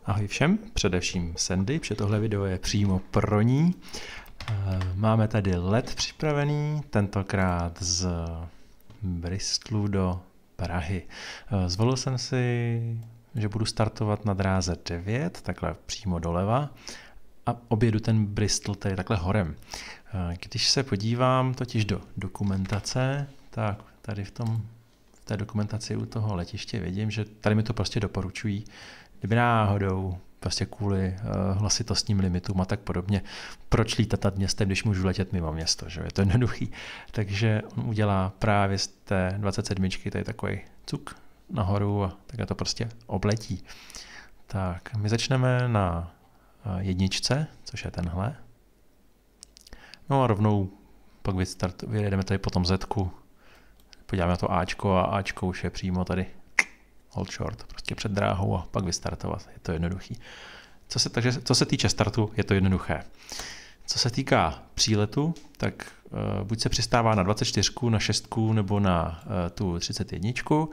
Ahoj všem, především Sandy, protože tohle video je přímo pro ní. Máme tady let připravený, tentokrát z Bristolu do Prahy. Zvolil jsem si, že budu startovat na dráze 9, takhle přímo doleva, a objedu ten Bristol tady takhle horem. Když se podívám totiž do dokumentace, tak tady v té dokumentaci u toho letiště vidím, že tady mi to prostě doporučují, kdyby náhodou prostě kvůli hlasitostním limitům a tak podobně, proč lítat nad městem, když můžu letět mimo město, že je to jednoduchý. Takže on udělá právě z té 27, tady takový cuk nahoru a takhle to prostě obletí. Tak, my začneme na jedničce, což je tenhle. No a rovnou pak vyjedeme tady po tom Zetku, podíváme na to Ačko a Ačko už je přímo tady hold short, prostě před dráhou a pak vystartovat. Je to jednoduchý. Co se týče startu, je to jednoduché. Co se týká příletu, tak buď se přistává na 24, na 6 nebo na tu 31.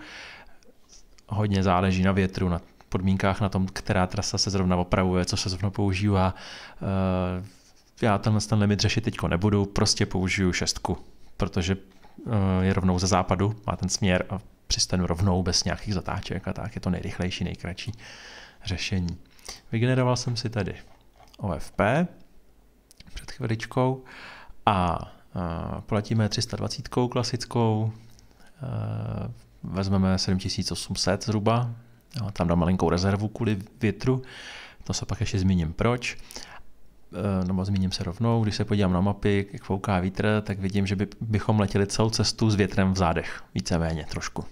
Hodně záleží na větru, na podmínkách, na tom, která trasa se zrovna opravuje, co se zrovna používá. Já ten limit řešit teďko nebudu, prostě použiju 6, protože je rovnou ze západu, má ten směr a přistanu rovnou bez nějakých zatáček a tak je to nejrychlejší, nejkratší řešení. Vygeneroval jsem si tady OFP před chviličkou a poletíme 320 klasickou, vezmeme 7800 zhruba, tam dám malinkou rezervu kvůli větru, to se pak ještě zmíním proč. Nebo zmíním se rovnou, když se podívám na mapy, jak fouká vítr, tak vidím, že bychom letěli celou cestu s větrem v zádech, víceméně trošku.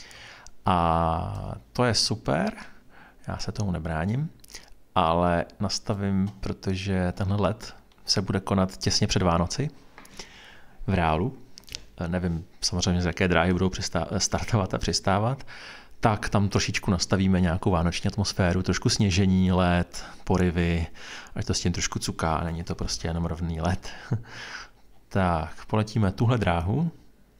A to je super, já se tomu nebráním, ale nastavím, protože tenhle let se bude konat těsně před Vánoci v reálu. Nevím samozřejmě, z jaké dráhy budou startovat a přistávat, tak tam trošičku nastavíme nějakou vánoční atmosféru, trošku sněžení, led, poryvy, ať to s tím trošku cuká, není to prostě jenom rovný led. Tak, poletíme tuhle dráhu,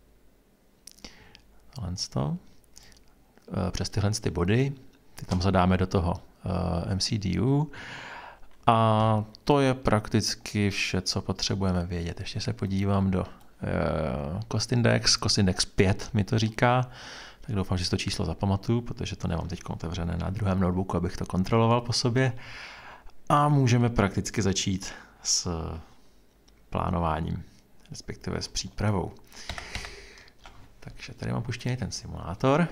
přes tyhle body, ty tam zadáme do toho MCDU a to je prakticky vše, co potřebujeme vědět. Ještě se podívám do Cost Index 5 mi to říká, tak doufám, že si to číslo zapamatuju, protože to nemám teď otevřené na druhém notebooku, abych to kontroloval po sobě. A můžeme prakticky začít s plánováním, respektive s přípravou. Takže tady mám puštěný ten simulátor.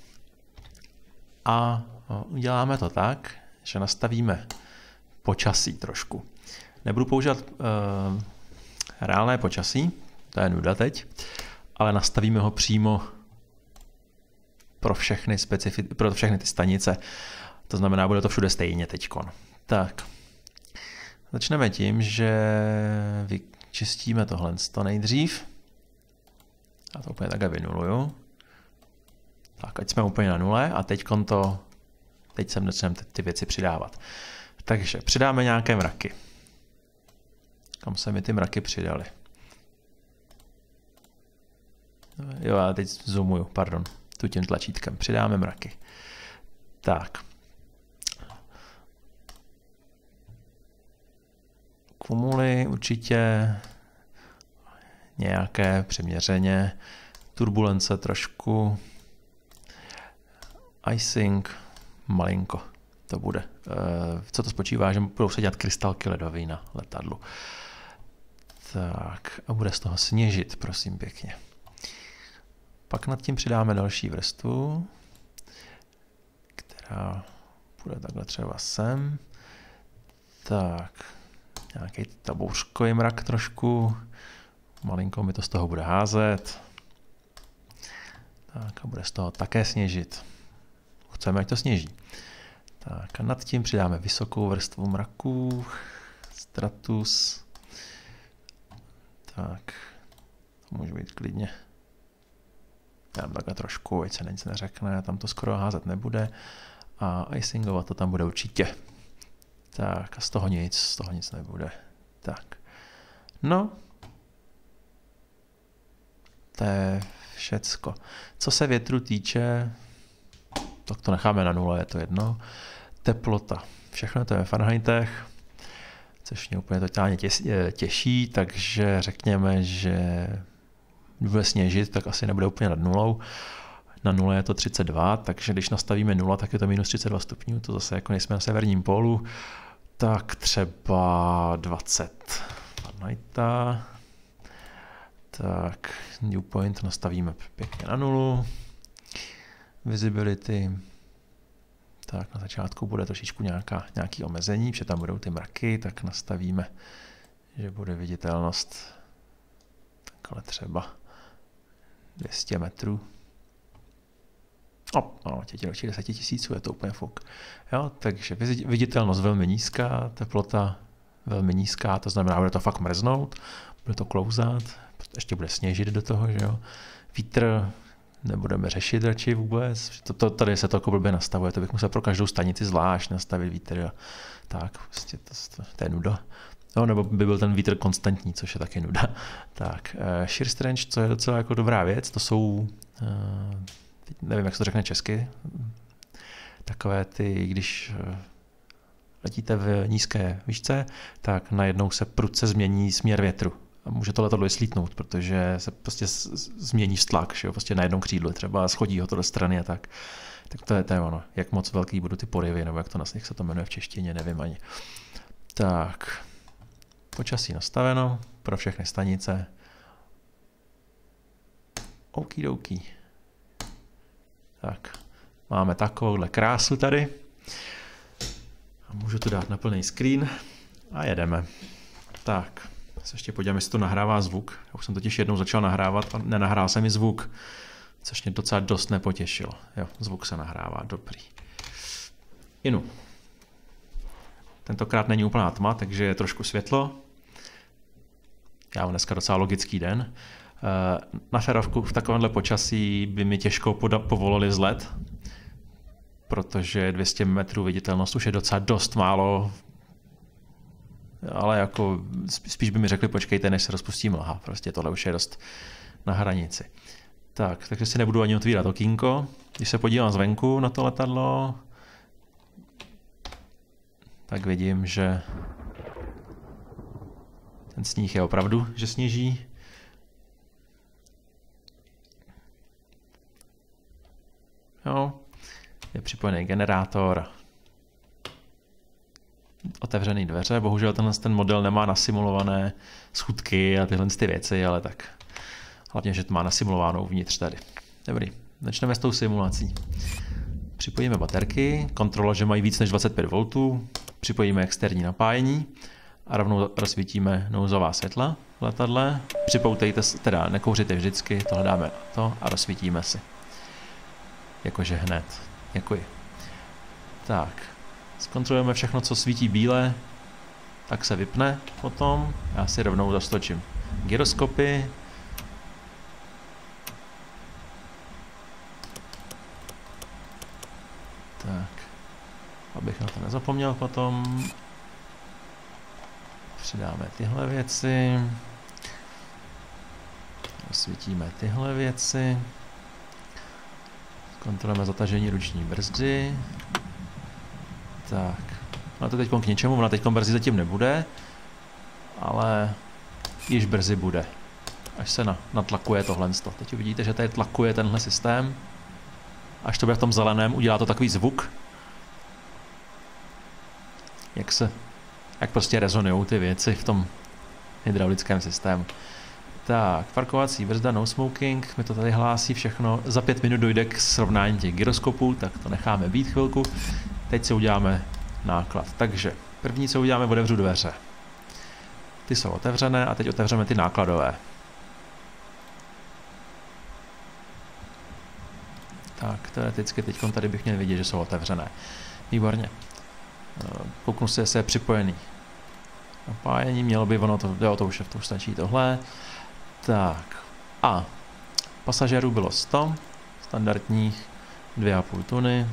A uděláme to tak, že nastavíme počasí trošku. Nebudu používat reálné počasí, to je nuda teď, ale nastavíme ho přímo pro všechny ty stanice. To znamená, bude to všude stejně teďkon. Tak, začneme tím, že vyčistíme tohle nejdřív. Já to úplně takhle vynuluju. Tak, ať jsme úplně na nule a teď sem začneme ty věci přidávat. Takže přidáme nějaké mraky. Kam se mi ty mraky přidaly? Jo, já teď zoomuju, pardon. Tu tím tlačítkem. Přidáme mraky. Tak. Kumuly určitě nějaké přiměřeně. Turbulence trošku. Icing malinko. To bude. Co to spočívá, že budou se dělat krystalky ledový na letadlu. Tak. A bude z toho sněžit, prosím pěkně. Pak nad tím přidáme další vrstvu, která bude takhle třeba sem. Tak, nějaký tabouřkový mrak trošku, malinko mi to z toho bude házet. Tak a bude z toho také sněžit. Chceme, ať to sněží. Tak a nad tím přidáme vysokou vrstvu mraků, stratus. Tak, to může být klidně. Já takhle trošku, ať se nic neřekne, tam to skoro házet nebude a icingovat to tam bude určitě. Tak a z toho nic nebude. Tak, no, to je všecko. Co se větru týče, tak to necháme na nule, je to jedno, teplota. Všechno to je ve Fahrenheitech, což mě úplně totálně těší, takže řekněme, že bude sněžit, tak asi nebude úplně nad nulou. Na nule je to 32, takže když nastavíme 0, tak je to minus 32 stupňů, to zase jako nejsme na severním pólu, tak třeba 20 Fahrenheita. Tak, dew point nastavíme pěkně na nulu. Visibility. Tak na začátku bude trošičku nějaký omezení, protože tam budou ty mraky, tak nastavíme, že bude viditelnost takhle třeba 200 metrů. Těch 10 000 je to úplně fuk. Jo, takže viditelnost velmi nízká, teplota velmi nízká, to znamená, bude to fakt mrznout, bude to klouzat, ještě bude sněžit do toho, že jo. Vítr nebudeme řešit radši vůbec, tady se to jako blbě nastavuje, to bych musel pro každou stanici zvlášť nastavit vítr a tak, prostě to je nuda. No, nebo by byl ten vítr konstantní, což je taky nuda. Tak, shear strength, co je docela jako dobrá věc, to jsou, nevím, jak se to řekne česky, takové ty, když letíte v nízké výšce, tak najednou se prudce změní směr větru. A může to letadlo slítnout, protože se prostě změní vztlak, že jo? Prostě na jednom křídle třeba schodí ho to do strany a tak. Tak to je ono. Jak moc velký budou ty poryvy, nebo jak se to jmenuje v češtině, nevím ani. Tak, počasí nastaveno pro všechny stanice. Okidoki. Tak, máme takovouhle krásu tady. A můžu to dát na plný screen a jedeme. Tak, se ještě podívám, jestli to nahrává zvuk. Já už jsem totiž jednou začal nahrávat a nenahrál se mi zvuk, což mě docela dost nepotěšilo. Jo, zvuk se nahrává, dobrý. Inu. Tentokrát není úplná tma, takže je trošku světlo. Já mám dneska docela logický den. Na ferovku v takovémhle počasí by mi těžko povolili vzlet, protože 200 metrů viditelnost už je docela dost málo, ale jako spíš by mi řekli, počkejte, než se rozpustí mlha. Prostě tohle už je dost na hranici. Tak, takže si nebudu ani otvírat okýnko. Když se podívám zvenku na to letadlo, tak vidím, že ten sníh je opravdu, že sněží. Jo, je připojený generátor. Otevřený dveře, bohužel ten model nemá nasimulované schůdky a tyhle ty věci, ale tak hlavně, že to má nasimulováno uvnitř tady. Dobrý, začneme s tou simulací. Připojíme baterky, kontrola, že mají víc než 25 V, připojíme externí napájení a rovnou rozsvítíme nouzová světla v letadle. Připoutejte, teda nekouřite vždycky, tohle dáme to a rozsvítíme si. Jakože hned. Děkuji. Tak. Zkontrolujeme všechno, co svítí bíle, tak se vypne potom. Já si rovnou zastočím gyroskopy. Tak, abych na to nezapomněl potom. Přidáme tyhle věci. Osvítíme tyhle věci. Kontrolujeme zatažení ruční brzdy. Tak, no to teď k něčemu, ona teď brzy zatím nebude, ale již brzy bude, až se natlakuje tohle. Teď vidíte, že tady tlakuje tenhle systém, až to bude v tom zeleném, udělá to takový zvuk, jak prostě rezonujou ty věci v tom hydraulickém systému. Tak, parkovací brzda, no smoking, mi to tady hlásí všechno. Za 5 minut dojde k srovnání těch gyroskopů, tak to necháme být chvilku. Teď si uděláme náklad. Takže první, co uděláme, otevřu dveře. Ty jsou otevřené a teď otevřeme ty nákladové. Tak, teoreticky teď tady bych měl vidět, že jsou otevřené. Výborně. Kouknu si, jestli je připojený. Napájení mělo by, to už stačí tohle. Tak. A pasažérů bylo 100, standardních 2,5 tuny.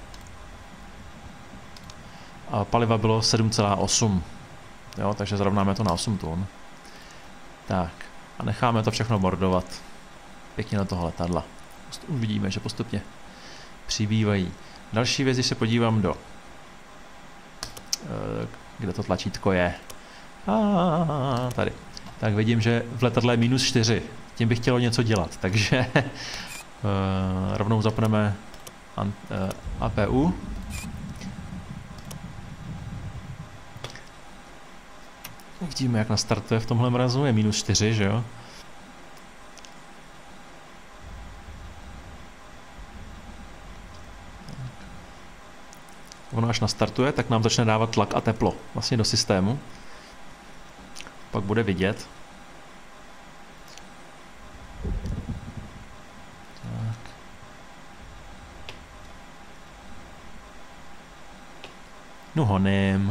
A paliva bylo 7,8. Jo, takže zrovnáme to na 8 tun. Tak. A necháme to všechno bordovat pěkně na toho letadla. Už vidíme, že postupně přibývají. Další věc, když se podívám do kde to tlačítko je. Tady. Tak vidím, že v letadle je -4. Tím bych chtělo něco dělat, takže rovnou zapneme APU. Vidíme, jak nastartuje v tomhle mrazu, je -4, že jo? Ono až nastartuje, tak nám začne dávat tlak a teplo vlastně do systému. Pak bude vidět. Tak. No honem.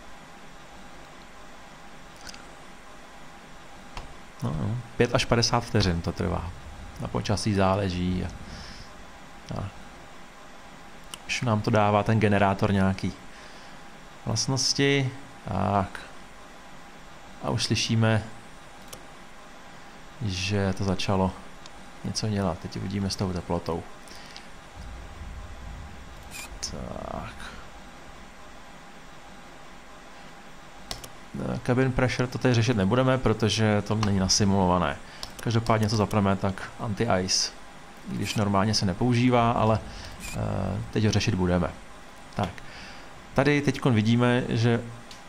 No, 5 až 50 vteřin to trvá. Na počasí záleží. A už nám to dává ten generátor nějaký vlastnosti. Tak. A už slyšíme, že to začalo něco dělat. Teď vidíme s tou teplotou. Tak. Cabin pressure to teď řešit nebudeme, protože to není nasimulované. Každopádně co zapneme, tak anti-ice. I když normálně se nepoužívá, ale teď ho řešit budeme. Tak. Tady teď vidíme, že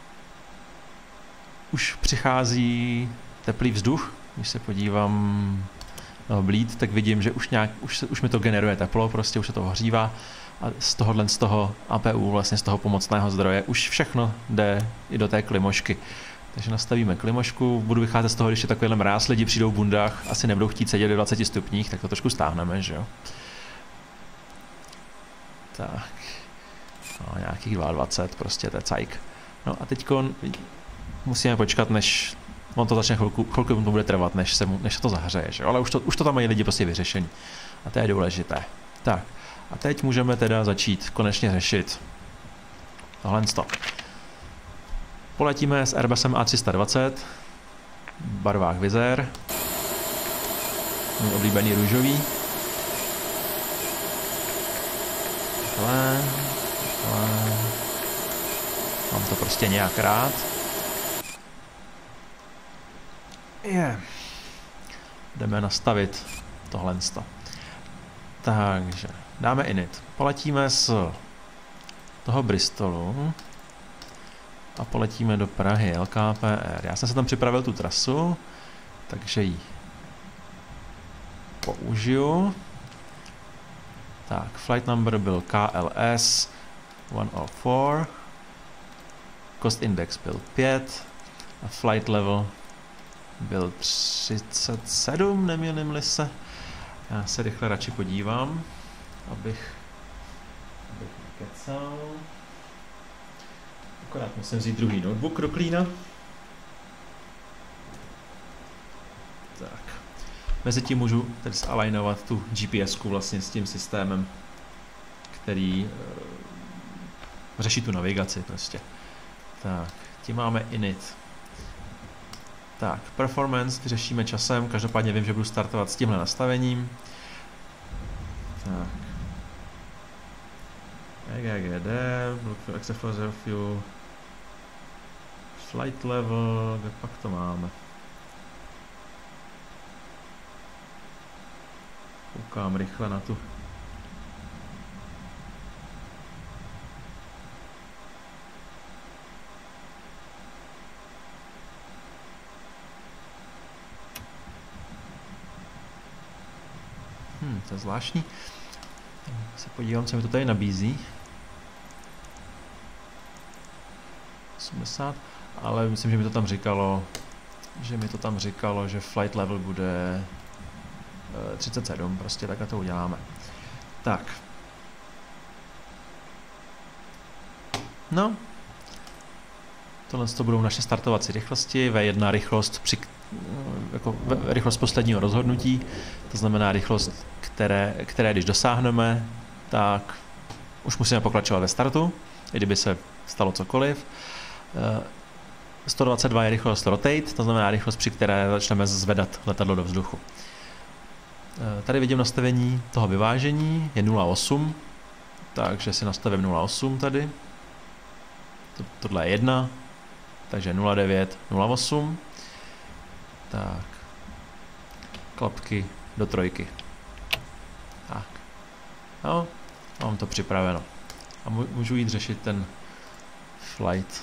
už přichází teplý vzduch. Když se podívám na bleed, tak vidím, že už mi to generuje teplo, prostě už se to ohřívá. A z toho APU, vlastně z toho pomocného zdroje, už všechno jde i do té klimošky. Takže nastavíme klimošku, budu vycházet z toho, když je takovýhle mráz, lidi přijdou v bundách, asi nebudou chtít sedět ve 20 stupních, tak to trošku stáhneme, že jo. Tak. No, nějakých 22, prostě to je cajk. No a teďko musíme počkat, než on to začne chvilku to bude trvat, než se to zahřeje, že jo. Ale už to tam mají lidi prostě vyřešení. A to je důležité. Tak. A teď můžeme teda začít konečně řešit tohle. Poletíme s Airbusem A320 v barvách Wizz Air. Můj oblíbený růžový. Takhle. Mám to prostě nějak rád. Jdeme nastavit tohle. Takže dáme init. Poletíme z toho Bristolu a poletíme do Prahy, LKPR. Já jsem se tam připravil tu trasu, takže ji použiju. Tak, flight number byl KLS 104, cost index byl 5 a flight level byl 37, nemýlím-li se. Já se rychle radši podívám, abych nekecal. Akorát musím vzít druhý notebook do klína. Tak. Mezitím můžu tedy zalignovat tu GPS-ku vlastně s tím systémem, který řeší tu navigaci prostě. Tak, tím máme init. Tak, performance vyřešíme časem, každopádně vím, že budu startovat s tímhle nastavením. Tak. EGGD, look for except for zero fuel. Flight level, kde pak to máme? Koukám rychle na tu. To je zvláštní. Se podívám, co mi to tady nabízí. 80, ale myslím, že mi to tam říkalo, že flight level bude 37, prostě takhle to uděláme. Tak. No. Tohle to budou naše startovací rychlosti. V1 rychlost rychlost posledního rozhodnutí, to znamená rychlost, které když dosáhneme, tak už musíme pokračovat ve startu, i kdyby se stalo cokoliv. 122 je rychlost rotate, to znamená rychlost, při které začneme zvedat letadlo do vzduchu. Tady vidím nastavení toho vyvážení, je 0,8, takže si nastavím 0,8 tady. Tohle je 1, takže 0,9, 0,8. Tak. Klapky do 3. Tak. No, mám to připraveno. A můžu jít řešit ten flight.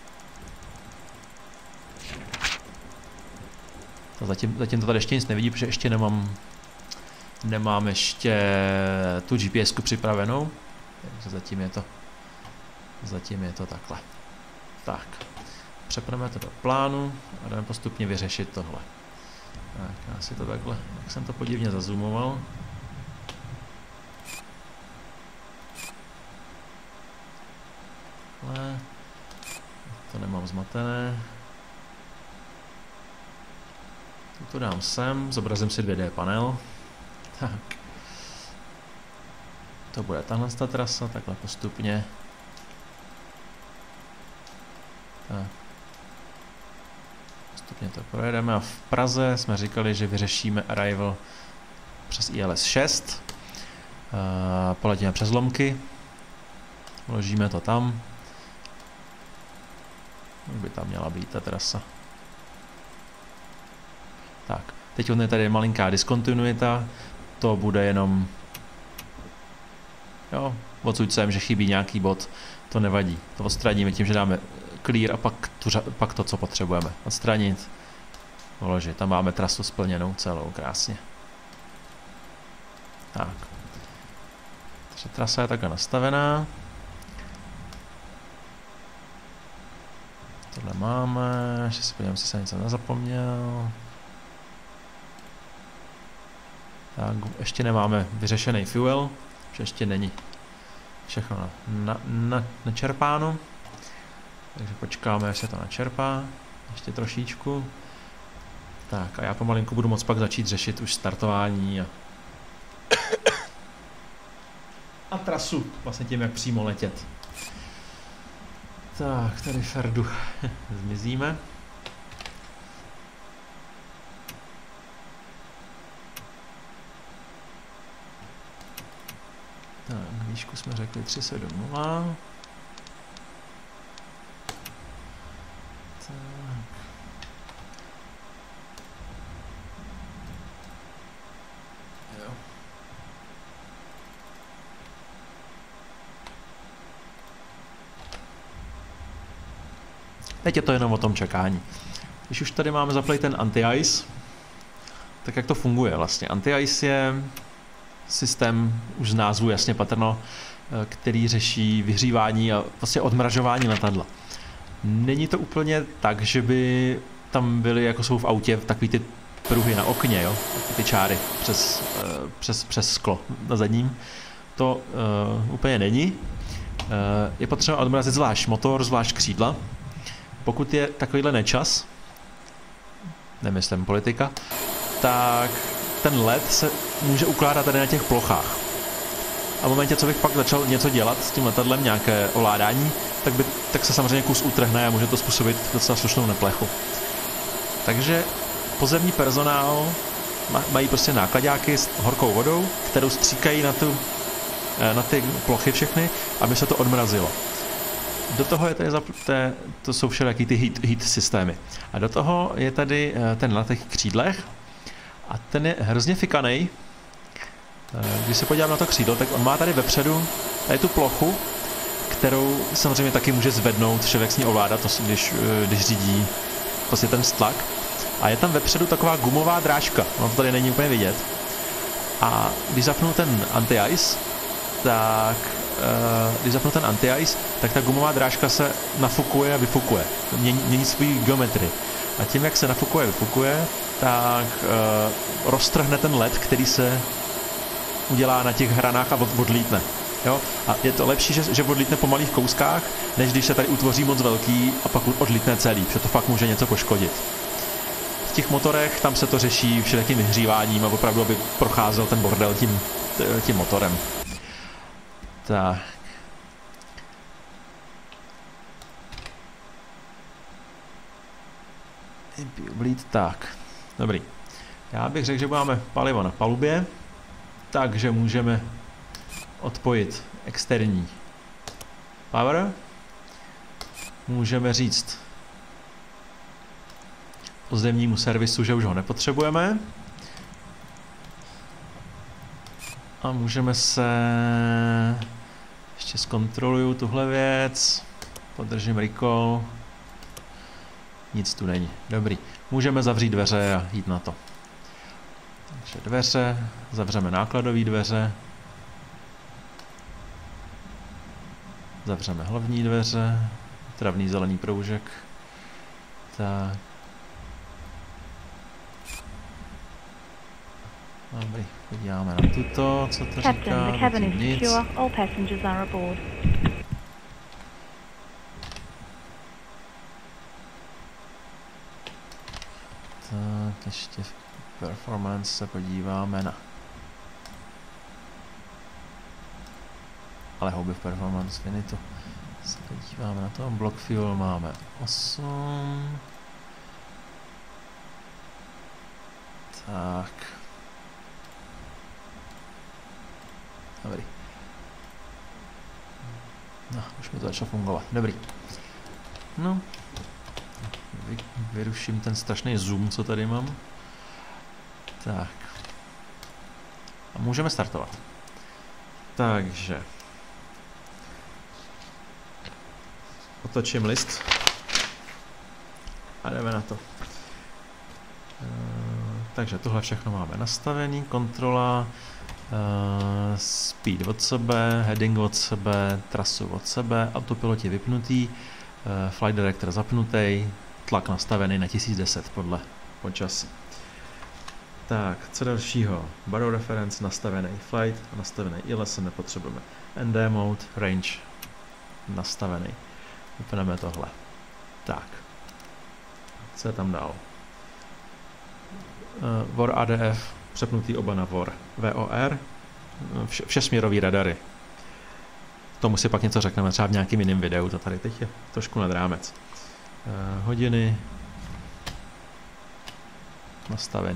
Zatím to tady ještě nic nevidí, protože ještě nemám ještě tu GPSku připravenou. Takže zatím je to takhle. Tak. Přepneme to do plánu a jdeme postupně vyřešit tohle. Tak, já si to takhle, jak jsem to podivně zazoomoval. Takhle. To nemám zmatené. To dám sem, zobrazím si 2D panel. Tak. To bude tahle trasa, takhle postupně. Tak. Postupně to projedeme a v Praze jsme říkali, že vyřešíme arrival přes ILS 6. Poletíme přes Lomky. Vložíme to tam. Už by tam měla být ta trasa. Tak, teď je tady malinká diskontinuita. To bude jenom... Jo, odsud sem, že chybí nějaký bod. To nevadí. To odstraníme tím, že dáme clear a pak to, co potřebujeme. Odstranit, vložit. Tam máme trasu splněnou celou, krásně. Tak. Takže trasa je takhle nastavená. Tohle máme, ještě si podívám, jestli jsem něco nezapomněl. Tak, ještě nemáme vyřešený fuel, že ještě není všechno načerpáno. Takže počkáme, až se to načerpá. Ještě trošičku. Tak a já pomalinku budu moct pak začít řešit už startování a trasu, vlastně tím, jak přímo letět. Tak, tady Ferdu zmizíme. Tak, výšku jsme řekli 370. Tak. Jo. Teď je to jenom o tom čekání. Když už tady máme zaplay ten anti-ice, tak jak to funguje vlastně? Anti-ice je systém, už z názvu jasně patrno, který řeší vyhřívání a vlastně odmražování letadla. Není to úplně tak, že by tam byly, jako jsou v autě, takový ty pruhy na okně, jo? Ty čáry přes sklo na zadním. To úplně není. Je potřeba odmrazit zvlášť motor, zvlášť křídla. Pokud je takovýhle nečas, nemyslím politika, tak ten led se může ukládat tady na těch plochách. A v momentě, co bych pak začal něco dělat s tím letadlem, nějaké ovládání, tak se samozřejmě kus utrhne a může to způsobit docela slušnou neplechu. Takže pozemní personál mají prostě nákladáky s horkou vodou, kterou stříkají na ty plochy všechny, aby se to odmrazilo. Do toho je tady to jsou všelijaký ty heat systémy. A do toho je tady ten na těch křídlech a ten je hrozně fikanej. Když se podívám na to křídlo, tak on má tady vepředu tady tu plochu, kterou samozřejmě taky může zvednout, všelijak s ní ovládat, když řídí prostě ten stlak. A je tam vepředu taková gumová drážka, no to tady není úplně vidět. A když zapnu ten anti-ice, tak ta gumová drážka se nafukuje a vyfukuje. Mění svou geometrii. A tím, jak se nafukuje a vyfukuje, tak roztrhne ten led, který se udělá na těch hranách a odlítne. Jo? A je to lepší, že odlítne po malých kouskách, než když se tady utvoří moc velký a pak odlítne celý, protože to fakt může něco poškodit. V těch motorech tam se to řeší všelijakým vyhříváním a opravdu, aby procházel ten bordel tím motorem. Tak. Tak, dobrý. Já bych řekl, že máme palivo na palubě, takže můžeme odpojit externí power. můžeme říct pozemnímu servisu, že už ho nepotřebujeme. A můžeme se... Ještě zkontroluju tuhle věc. Podržím recall. Nic tu není. Dobrý. Můžeme zavřít dveře a jít na to. Takže dveře. Zavřeme nákladové dveře. Zavřeme hlavní dveře. Travný zelený proužek. Tak. Dobrý, podíváme na tuto, co to říká, nic. Tak, ještě v performance se podíváme na... Ale houby v performance finitu. Se podíváme na to, block fuel máme 8. Tak. Dobrý. No, už mi to začalo fungovat. Dobrý. No. Vyruším ten strašný zoom, co tady mám. Tak. A můžeme startovat. Takže. Otočím list. A jdeme na to. Takže tohle všechno máme nastavený. Kontrola. Speed od sebe, heading od sebe, trasu od sebe, autopilot je vypnutý, flight director zapnutý, tlak nastavený na 1010 podle počasí. Tak, co dalšího? Barrow reference nastavený, flight nastavený, ILS nepotřebujeme, ND mode, range nastavený. Vypneme tohle. Tak, co je tam dál? VOR ADF, přepnutý oba na VOR. VOR, všesměrový radary. Tomu si pak něco řekneme, třeba v nějakým jiném videu, to tady teď je trošku nad rámec. Hodiny nastavený.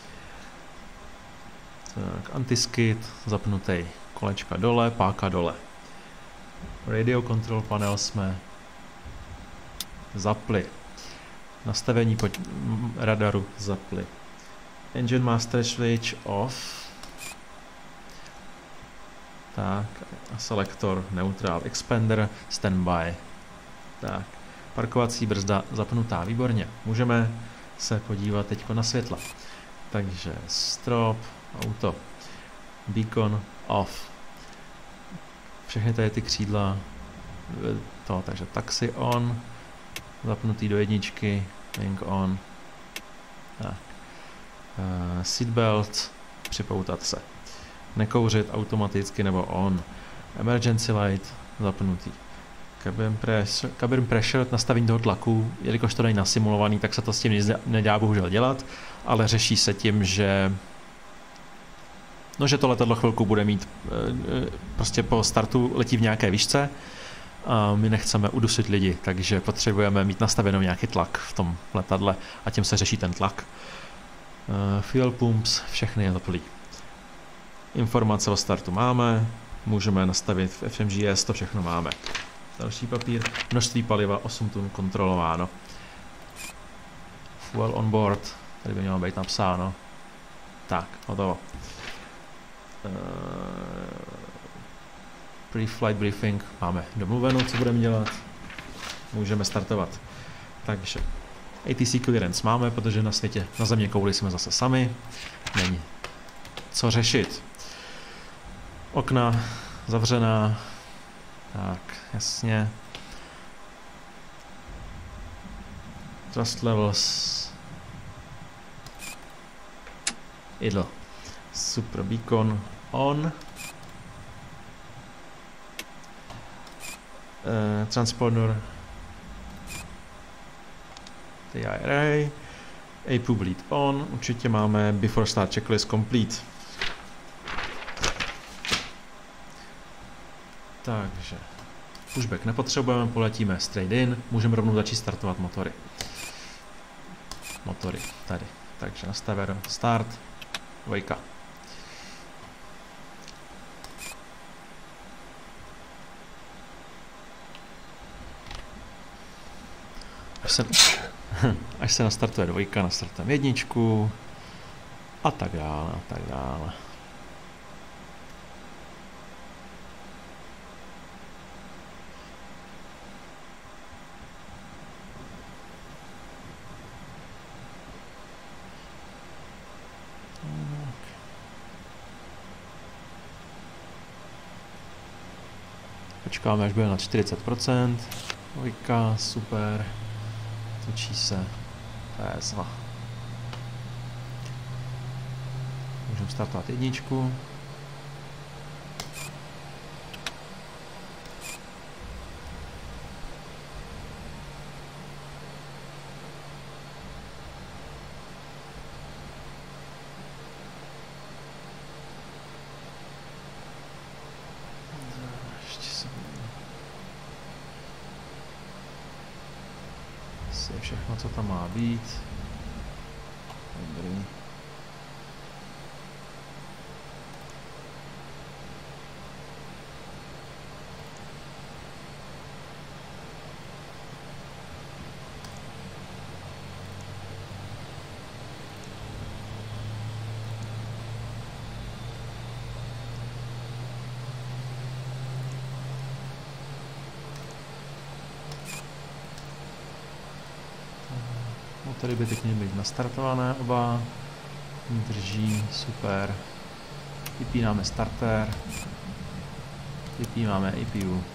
Tak, antiskid zapnutý, kolečka dole, páka dole. Radio control panel jsme zapli. Nastavení radaru zapli. Engine master switch off. Tak, a selektor neutral, expander standby. Tak, parkovací brzda zapnutá, výborně. Můžeme se podívat teď na světla. Takže strop, auto, beacon off. Všechny tady ty křídla, takže taxi on, zapnutý do jedničky, wing on. Tak. Seatbelt, připoutat se. Nekouřit automaticky nebo on. Emergency light, zapnutý. Cabin pressure, nastavení toho tlaku, jelikož to není nasimulovaný, tak se to s tím nic nedá bohužel dělat, ale řeší se tím, že to letadlo chvilku bude mít, prostě po startu letí v nějaké výšce a my nechceme udusit lidi, takže potřebujeme mít nastavenou nějaký tlak v tom letadle a tím se řeší ten tlak. Fuel pumps, všechny je zaplý. Informace o startu máme, můžeme nastavit v FMGS, to všechno máme. Další papír, množství paliva 8 tun kontrolováno. Fuel on board, tady by mělo být napsáno. Tak, hotovo. Pre-flight briefing máme domluveno, co budeme dělat. Můžeme startovat. Takže ATC clearance máme, protože na světě, na země kouli jsme zase sami. Není co řešit. Okna zavřená. Tak, jasně. Thrust levels. Idle. Super beacon on. Transponder. TIRA. APU bleed on. Určitě máme before start checklist complete. Takže pushback nepotřebujeme, poletíme straight in, můžeme rovnou začít startovat motory. Motory tady. Takže nastavíme start, dvojka. až se nastartuje dvojka, nastartujeme jedničku a tak dále, a tak dále. Počkáme, až bude na 40%. Dvojka, super. Točí se. Pézva. Můžeme startovat jedničku. Všechno, co tam má být. Dobrý. Motory by teď měly být nastartované oba. Drží, super. Vypínáme starter. Vypínáme EPU.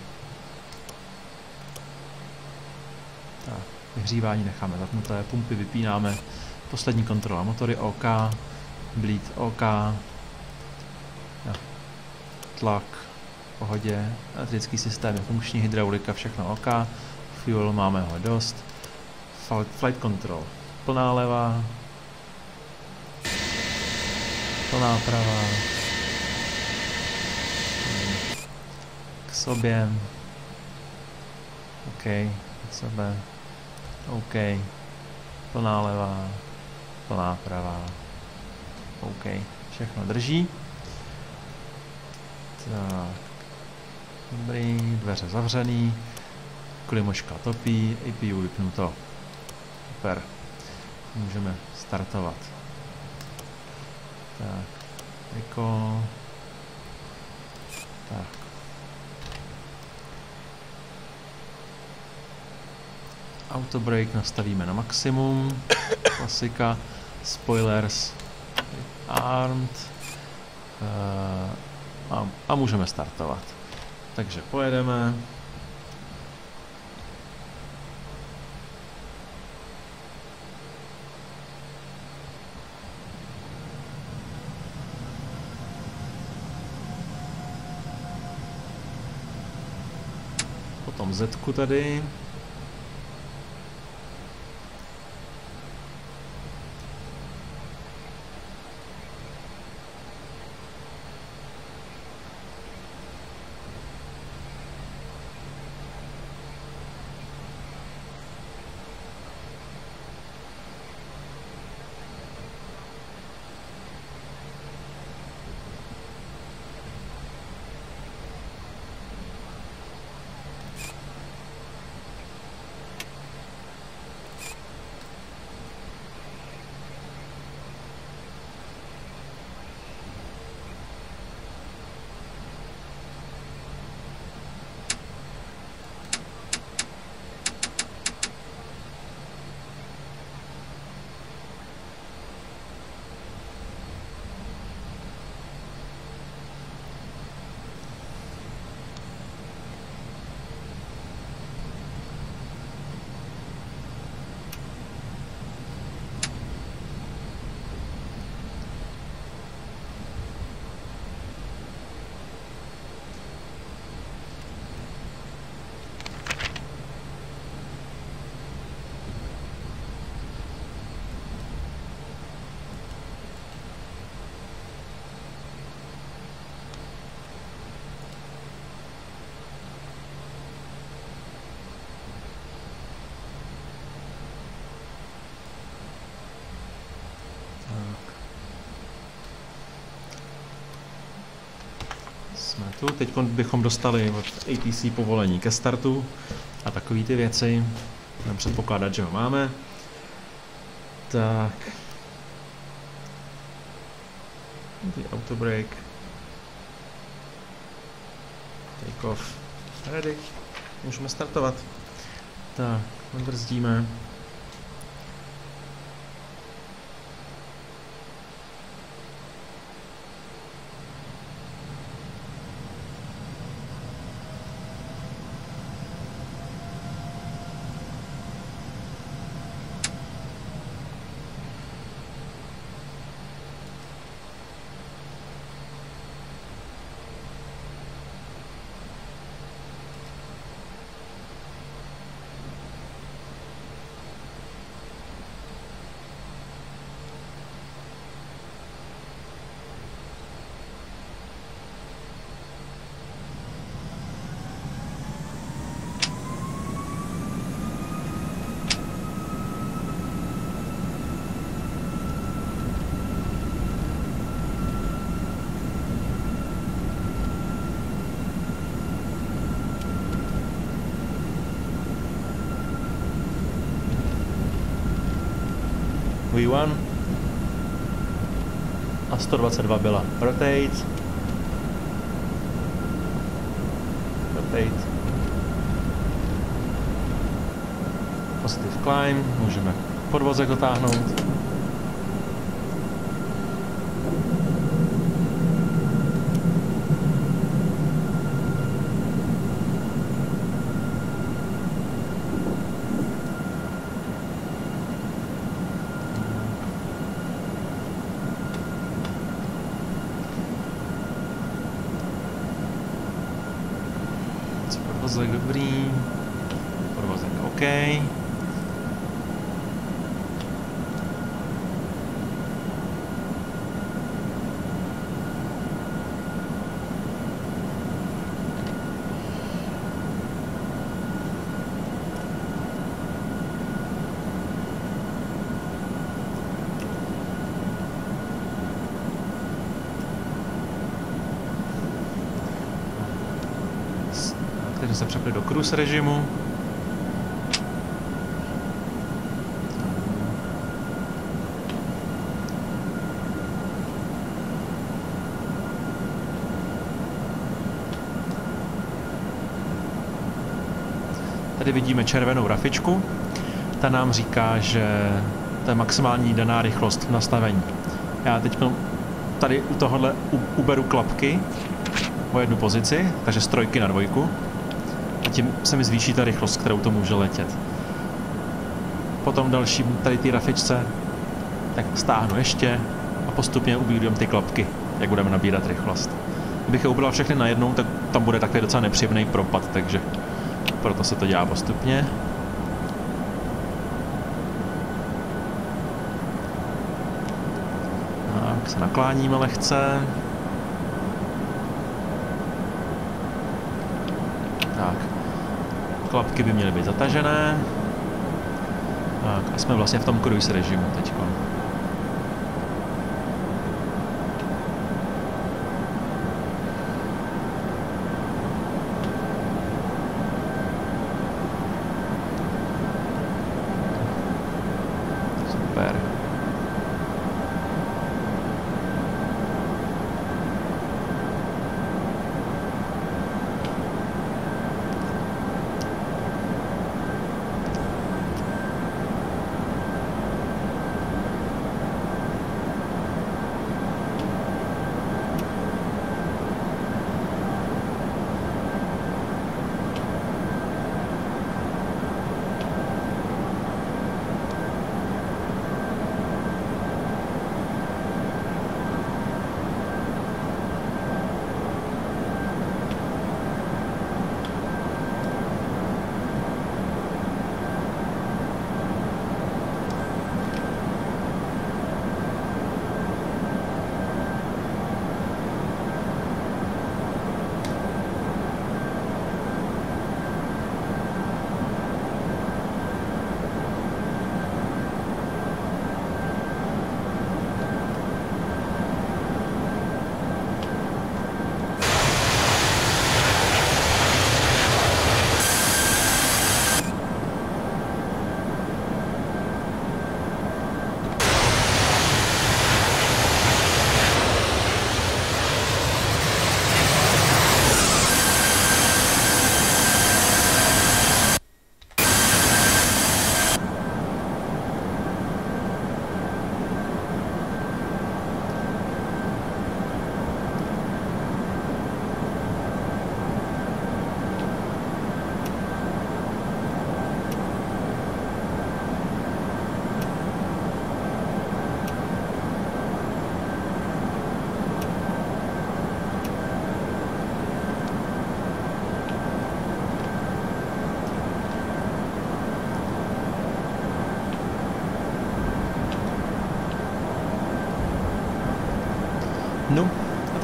Tak, vyhřívání necháme zapnuté, pumpy vypínáme. Poslední kontrola motory OK. Bleed OK. Ja. Tlak v pohodě. Elektrický systém je funkční, hydraulika, všechno OK. Fuel máme ho dost. Flight control. Plná levá. Plná pravá. K sobě. OK. K sebe. OK. Plná levá. Plná pravá. OK. Všechno drží. Tak. Dobrý. Dveře zavřený. Klimoška topí. EPU vypnuto. Super. Můžeme startovat. Tak. Jako. Tak. Autobrake nastavíme na maximum. Klasika. Spoilers. Armed. A můžeme startovat. Takže pojedeme. Potom Z-ku tady. Tu. Teď bychom dostali od ATC povolení ke startu a takové ty věci. Budeme předpokládat, že ho máme. Tak. Autobrake. Take off. Ready. Můžeme startovat. Tak, brzdíme. V1 a 122 byla rotate, positive climb, můžeme podvozek dotáhnout. Podvozek dobrý, podvozek OK. Takže se přepli do cruise režimu. Tady vidíme červenou grafičku. Ta nám říká, že to je maximální daná rychlost v nastavení. Já teď tady u tohohle uberu klapky o jednu pozici, takže z 3 na 2. A tím se mi zvýší ta rychlost, kterou to může letět. Potom dalším tady té grafičce tak stáhnu ještě a postupně ubírám ty klapky, jak budeme nabírat rychlost. Kdybych je ubral všechny najednou, tak tam bude takový docela nepříjemný propad, takže proto se to dělá postupně. Tak se nakláníme lehce. Tak. Klapky by měly být zatažené. Tak a jsme vlastně v tom cruise režimu teď. Super.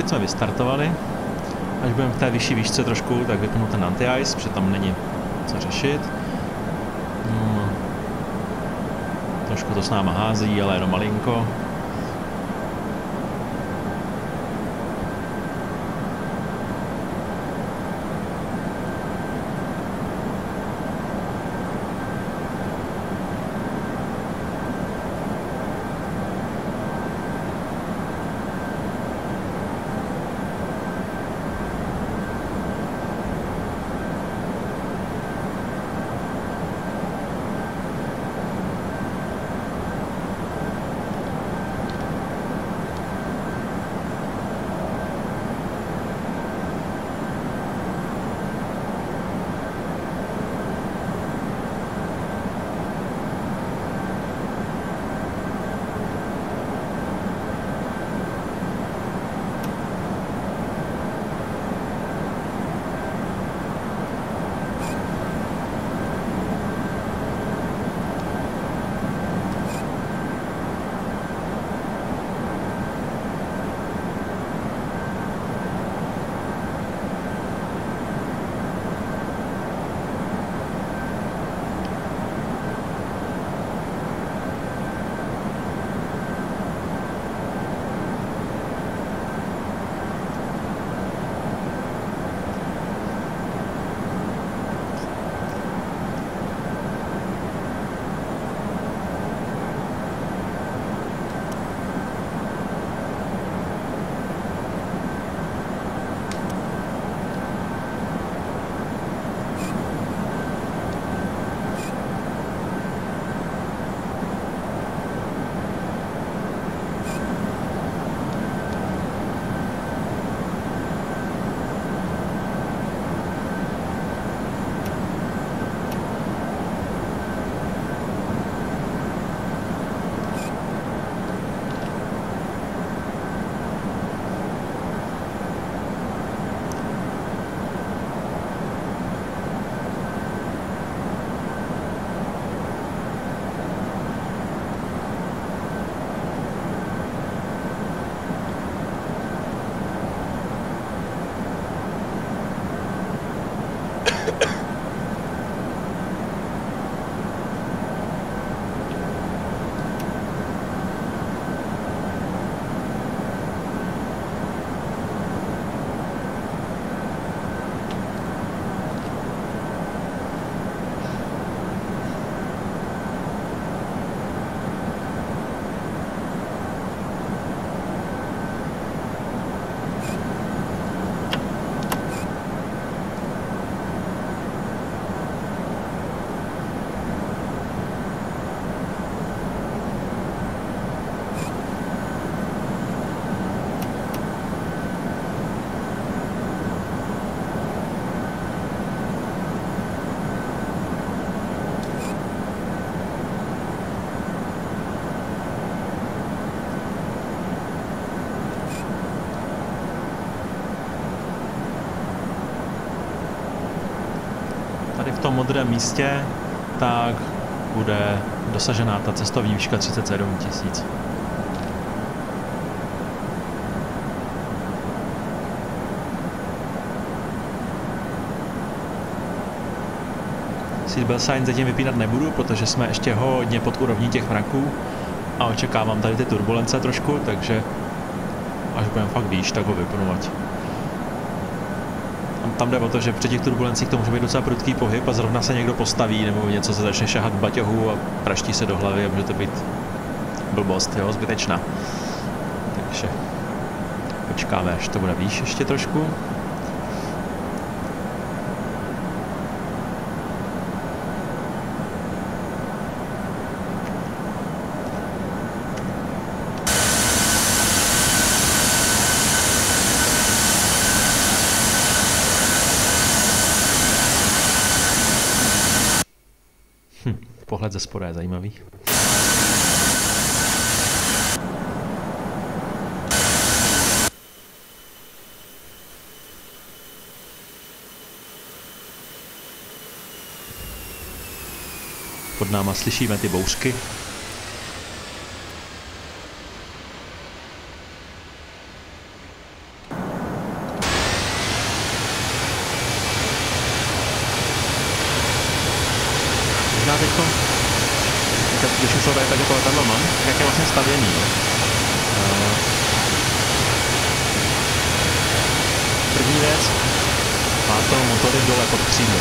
teď jsme vystartovali. Až budeme v té vyšší výšce trošku, tak vypnu ten anti-ice, protože tam není co řešit. No, trošku to s náma hází, ale jenom malinko. v tom modrém místě, tak bude dosažená ta cestovní výška 37 000. Seatbelt sign zatím vypínat nebudu, protože jsme ještě hodně pod úrovní těch mraků a očekávám tady ty turbulence trošku, takže až budeme fakt výš, tak ho vypnu. Tam jde o to, že při těch turbulencích to může být docela prudký pohyb a zrovna se někdo postaví nebo něco se začne šahat v baťohu a praští se do hlavy a může to být blbost, jo, zbytečná. Takže počkáme, až to bude výš ještě trošku. Pohled ze spoda je zajímavý. Pod náma slyšíme ty bouřky. možná teď, když už jsou tady to letadlo mám, jak je vlastně stavěný. První věc, má to motory dole pod křídly.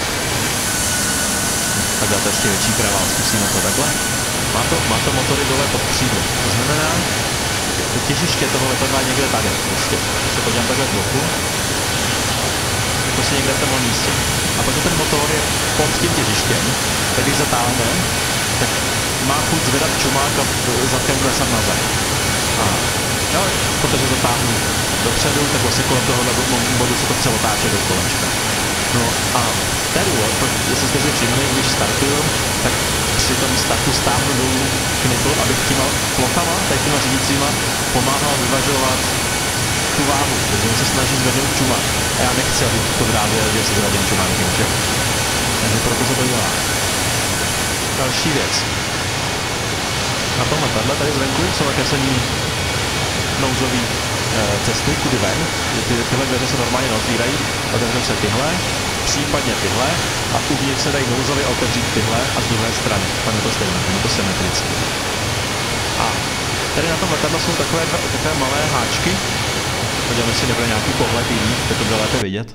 Tak dáte ještě větší pravá, zkusíme to takhle. Má to motory dole pod křídly. To znamená, to těžiště toho letadla je někde tady. Prostě, když se podívám takhle z boku, prostě někde v tomhle místě. A protože ten motor je pod tím těžištěm, tak když zatáhne, tak má chuť zvedat čumák a zadkem klesat na zem. A jo, protože zatáhnu dopředu, tak vlastně kolem toho bodu se to chce otáčet do kolečka. No a to je důvod, jestli jste si všimli, když startuju, tak při tom startu stáhnu dolů knipl, abych těma plochama, tady těma řídícíma, pomáhal vyvažovat tu váhu, takže se snažím zvednout čumák. A já nechci, aby to vyráběl, že si zvedím čumák, že? Takže proto se to dělá. Další věc. Na tom letadle tady zvenku jsou nakreslení nouzový cesty, kudy ven. Tyhle dveře se normálně neotvírají, otevřou se tyhle, případně tyhle a uvnitř se dají nouzově otevřít tyhle a z druhé strany. Tam je to stejné, je to symetrické. A tady na tom letadle jsou takové malé háčky. Podíváme si, nebude nějaký pohled jiný, tak to bude lépe vidět.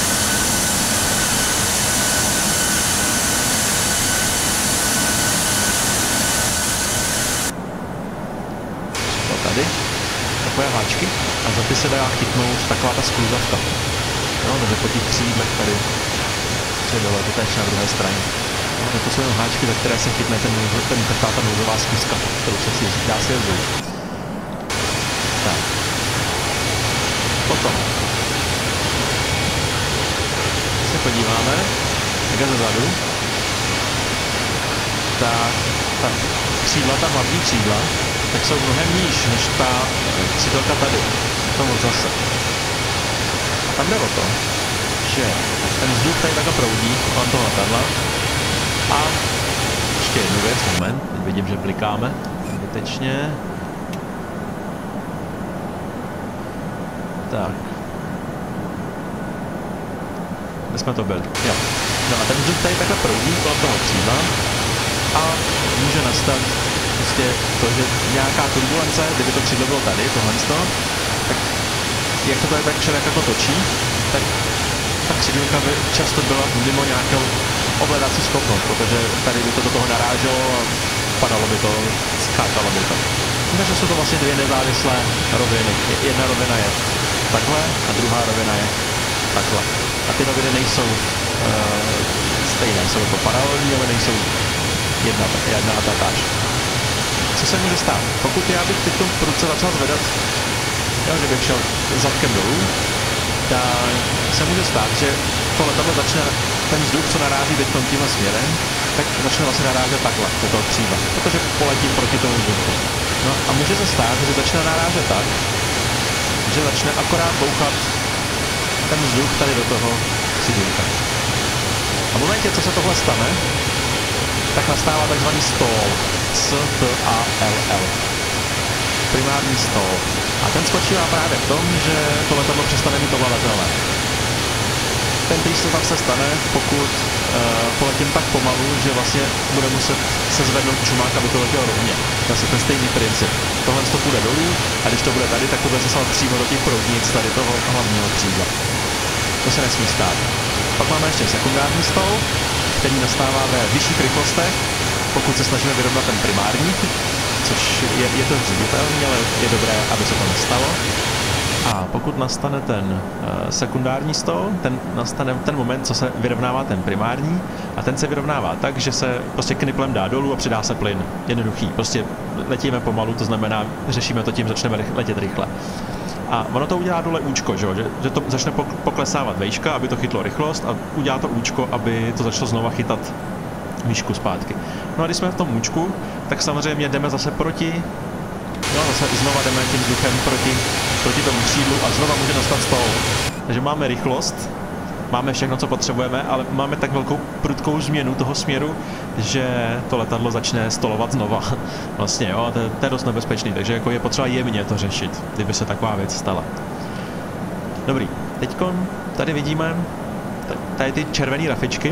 Tady takové háčky a za ty se dá chytnout taková ta skluzavka. No, takže po těch křídlech tady dole, to je na druhé straně. No, to jsou jenom háčky, za které se chytne ta nouzová zkuska, kterou se si dá si jezdit. Tak. Potom. Když se podíváme, takhle zezadu, tak ta křídla, ta hlavní křídla, tak jsou mnohem níž než ta křídelka tady, v tom odzase. A tam jde o to, že ten vzduch tady takhle proudí kolem toho letadla. A ještě jednu věc, moment, teď vidím, že blikáme zbytečně. Tak. Kde jsme to byli? Jo. No a ten vzduch tady takhle proudí kolem toho křídla a může nastat prostě to, že nějaká turbulence, kdyby to křídlo bylo tady, tohle, tak jak to tady tak všelijak jako točí, tak ta křídlka by často byla mimo nějakou ovládací schopnost, protože tady by to do toho naráželo a padalo by to, skákalo by to. Takže jsou to vlastně dvě nezávislé roviny. Jedna rovina je takhle a druhá rovina je takhle. A ty roviny nejsou stejné, jsou jako paralelní, ale nejsou jedna a tatáž. Co se může stát? Pokud já bych teď v ruce začal zvedat, že bych šel zadkem dolů, tak se může stát, že to letadlo začne, ten vzduch, co naráží teď tímhle směrem, tak začne vlastně narážet takhle, do toho křídla, protože poletím proti tomu vzduchu. No a může se stát, že začne narážet tak, že začne akorát bouchat ten vzduch tady do toho křídlíka. A v momentě, co se tohle stane, tak nastává takzvaný stall. S-T-A-L-L. Primární stall. A ten spočívá právě v tom, že to letadlo přestane být ovladatelné. Ten stav se stane, pokud poletím tak pomalu, že vlastně bude muset se zvednout čumák, aby to letělo rovně. Zase ten stejný princip. Tohle to půjde dolů a když to bude tady, tak to bude zaslat přímo do těch proudnic tady toho hlavního křídla. To se nesmí stát. Pak máme ještě sekundární stall, který nastává ve vyšších rychlostech, pokud se snažíme vyrovnat ten primární, což je to říditelný, ale je dobré, aby se to nestalo. A pokud nastane ten sekundární stall, nastane ten moment, co se vyrovnává ten primární, a ten se vyrovnává tak, že se prostě kniplem dá dolů a přidá se plyn. Jednoduchý. Prostě letíme pomalu, to znamená, řešíme to tím, začneme letět rychle. A ono to udělá dole účko, že to začne poklesávat vejška, aby to chytlo rychlost, a udělá to účko, aby to začalo znova chytat výšku zpátky. No a když jsme v tom účku, tak samozřejmě jdeme zase proti, zase znova jdeme tím vzduchem proti tomu křídlu a znova může nastat stall. Takže máme rychlost, máme všechno, co potřebujeme, ale máme tak velkou prudkou změnu toho směru, že to letadlo začne stolovat znova. Vlastně, jo, to je dost nebezpečný, takže jako je potřeba jemně to řešit, kdyby se taková věc stala. Dobrý, teďkon tady vidíme tady ty červené rafičky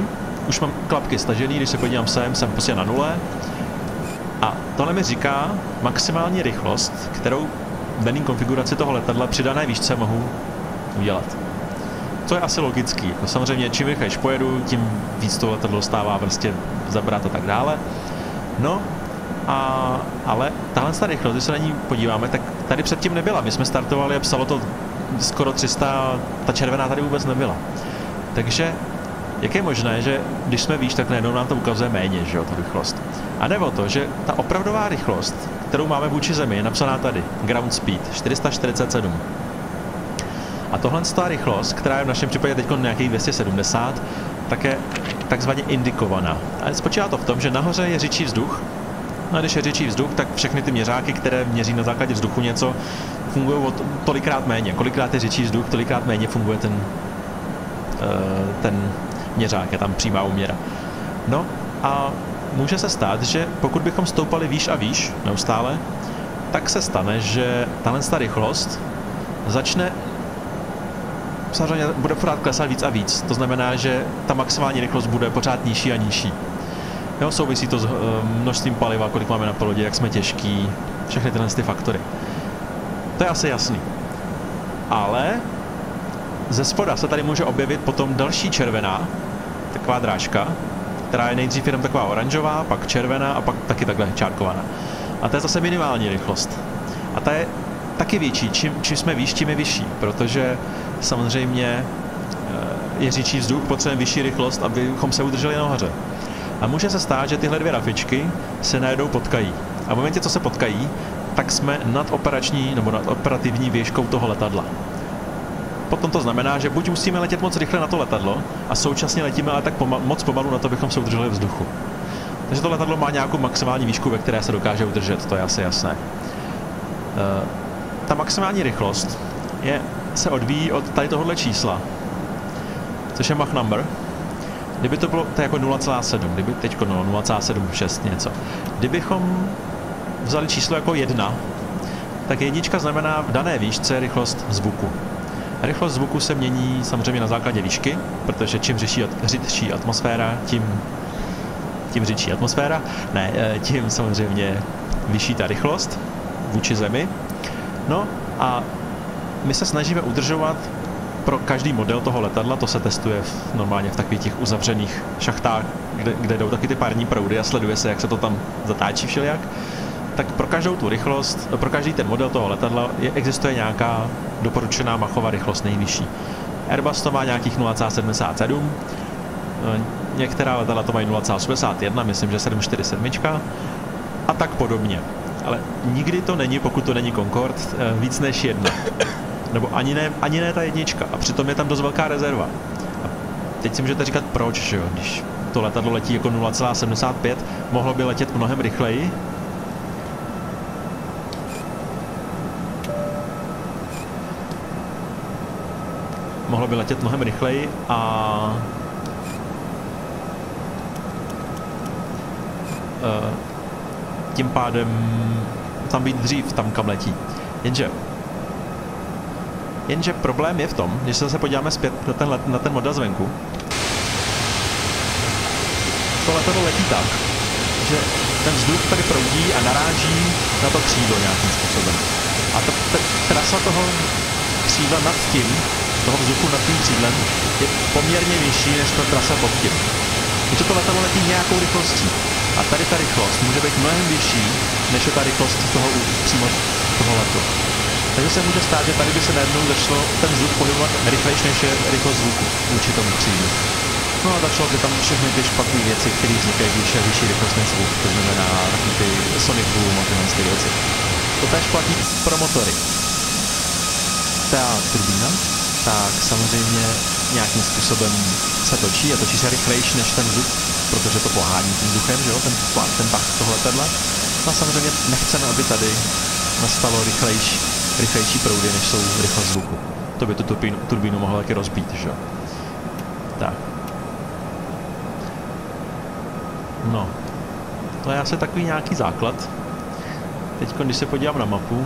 už mám klapky stažený, když se podívám sem, jsem prostě na nule. A tohle mi říká maximální rychlost, kterou v dané konfiguraci toho letadla při dané výšce mohu udělat. To je asi logický. Jako samozřejmě, čím rychlejš pojedu, tím víc to letadlo dostává prostě zabrat a tak dále. No, ale tahle rychlost, když se na ní podíváme, tak tady předtím nebyla. My jsme startovali a psalo to skoro 300, ta červená tady vůbec nebyla. Takže jak je možné, že když jsme výš, tak najednou nám to ukazuje méně, že jo, tu rychlost. A jde o to, že ta opravdová rychlost, kterou máme vůči Zemi, je napsaná tady. Ground speed 447. A tohle je ta rychlost, která je v našem případě teď nějakých 270, tak je takzvaně indikovaná. A spočívá to v tom, že nahoře je řičí vzduch. No a když je řičí vzduch, tak všechny ty měřáky, které měří na základě vzduchu něco, fungují tolikrát méně. Kolikrát je řičí vzduch, tolikrát méně funguje ten měřák, je tam přímá úměra. No a může se stát, že pokud bychom stoupali výš a výš neustále, tak se stane, že tahle rychlost začne samozřejmě bude pořád klesat víc a víc. To znamená, že ta maximální rychlost bude pořád nižší a nižší. Jo, souvisí to s množstvím paliva, kolik máme na palubě, jak jsme těžký, všechny tyhle faktory. To je asi jasný. Ale ze spoda se tady může objevit potom další červená, taková drážka, která je nejdřív jenom taková oranžová, pak červená a pak taky takhle čárkovaná. A to je zase minimální rychlost. A ta je taky větší, čím jsme výš, tím je vyšší, protože samozřejmě je řičí vzduch, potřebujeme vyšší rychlost, abychom se udrželi nahoře. A může se stát, že tyhle dvě rafičky se najednou potkají. A v momentě, co se potkají, tak jsme nad operační nebo nad operativní výškou toho letadla. Potom to znamená, že buď musíme letět moc rychle na to letadlo a současně letíme ale tak moc pomalu na to, abychom se udrželi vzduchu. Takže to letadlo má nějakou maximální výšku, ve které se dokáže udržet, to je asi jasné. Ta maximální rychlost se odvíjí od tady tohohle čísla, což je Mach number. Kdyby to bylo, to je jako 0,7, kdyby teďko 0,76 něco. Kdybychom vzali číslo jako 1, tak jednička znamená v dané výšce rychlost zvuku. Rychlost zvuku se mění samozřejmě na základě výšky, protože čím řidší atmosféra, tím řidší atmosféra, tím samozřejmě vyšší ta rychlost vůči Zemi. No a my se snažíme udržovat pro každý model toho letadla, to se testuje normálně v takových těch uzavřených šachtách, kde jdou taky ty pární proudy a sleduje se, jak se to tam zatáčí všelijak, tak pro každou tu rychlost, pro každý ten model toho letadla existuje nějaká doporučená Machová rychlost nejvyšší. Airbus to má nějakých 0,77, některá letadla to mají 0,81, myslím, že 747 a tak podobně. Ale nikdy to není, pokud to není Concorde, víc než 1. Nebo ani ne ta jednička. A přitom je tam dost velká rezerva. A teď si můžete říkat, proč, že jo? Když to letadlo letí jako 0,75, mohlo by letět mnohem rychleji. Mohlo by letět mnohem rychleji a tím pádem tam být dřív, tam kam letí. Jenže problém je v tom, když se zase podíváme zpět na ten model zvenku, to letadlo letí tak, že ten vzduch tady proudí a naráží na to křídlo nějakým způsobem. A ta trasa toho křídla nad tím, toho vzduchu nad tím křídlem, je poměrně vyšší než ta trasa pod tím. Když to letadlo letí nějakou rychlostí. A tady ta rychlost může být mnohem vyšší, než je ta rychlost přímo toho letu. Takže se může stát, že tady by se najednou začalo ten zvuk pohybovat rychlejší, než je rychlost zvuku vůči tomu křídlu. No a začalo by tam všechny ty špatné věci, které vznikají, když je vyšší rychlost než zvuk. To znamená takový ty sonic boom a tyhle ty věci. To též platí pro motory. Ta turbína, tak samozřejmě nějakým způsobem se točí a točí se rychlejší než ten vzduch, protože to pohání tím vzduchem, že jo, ten bach toho letadla. No a samozřejmě nechceme, aby tady nastalo rychlejší proudy, než jsou rychlost zvuku. To by tu turbínu mohlo taky rozbít, že jo. Tak. No. To je asi takový nějaký základ. Teď, když se podívám na mapu,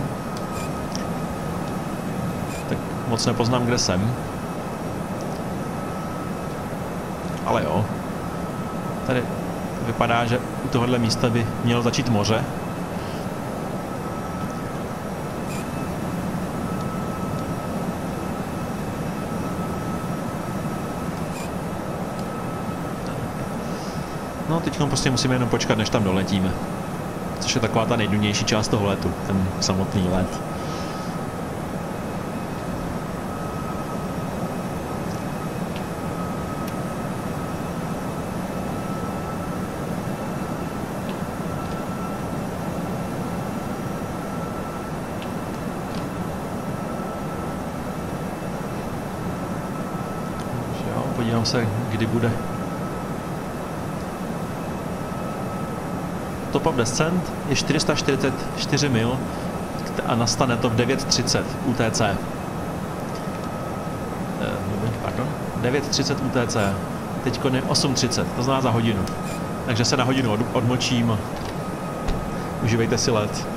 tak moc nepoznám, kde jsem. Ale jo. Tady vypadá, že u tohohle místa by mělo začít moře. No, teď prostě musíme jenom počkat, než tam doletíme. Což je taková ta nejdůležitější část toho letu, ten samotný let. Podívám se, kdy bude Top of Descent. Je 444 mil a nastane to v 9:30 UTC. Pardon, 9:30 UTC. Teď je 8:30, to znamená za hodinu. Takže se na hodinu odmlčím. Užívejte si let.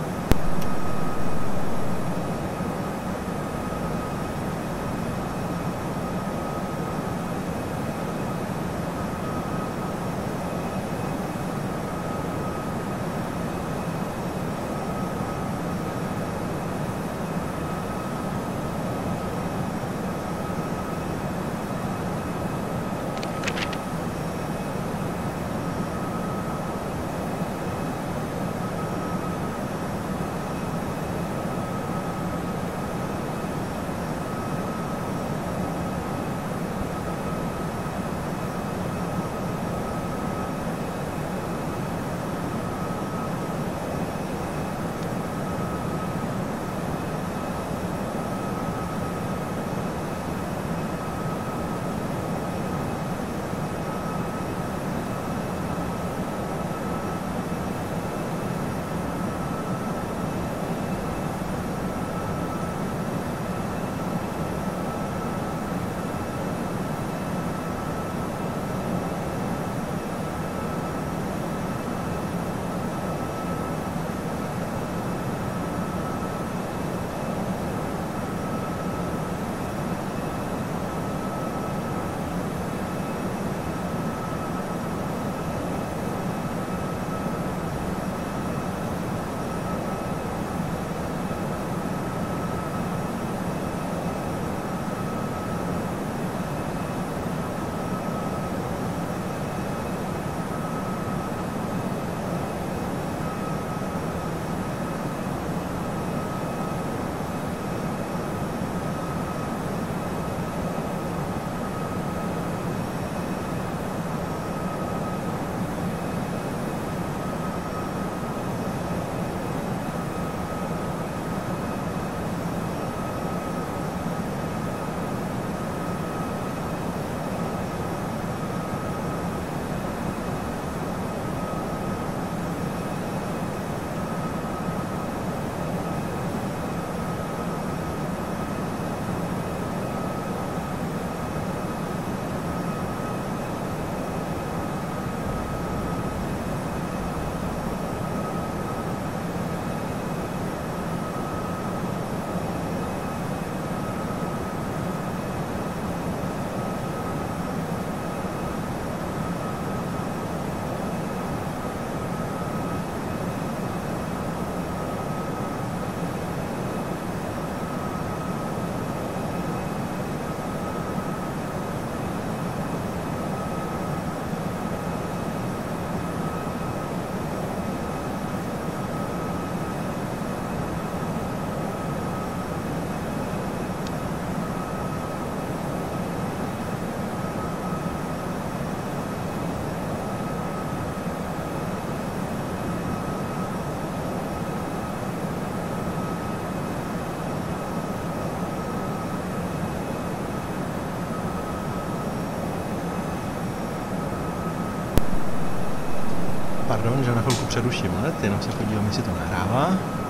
Pardon, že na chvilku přeruším let, jenom se podívám, jestli to nahrává.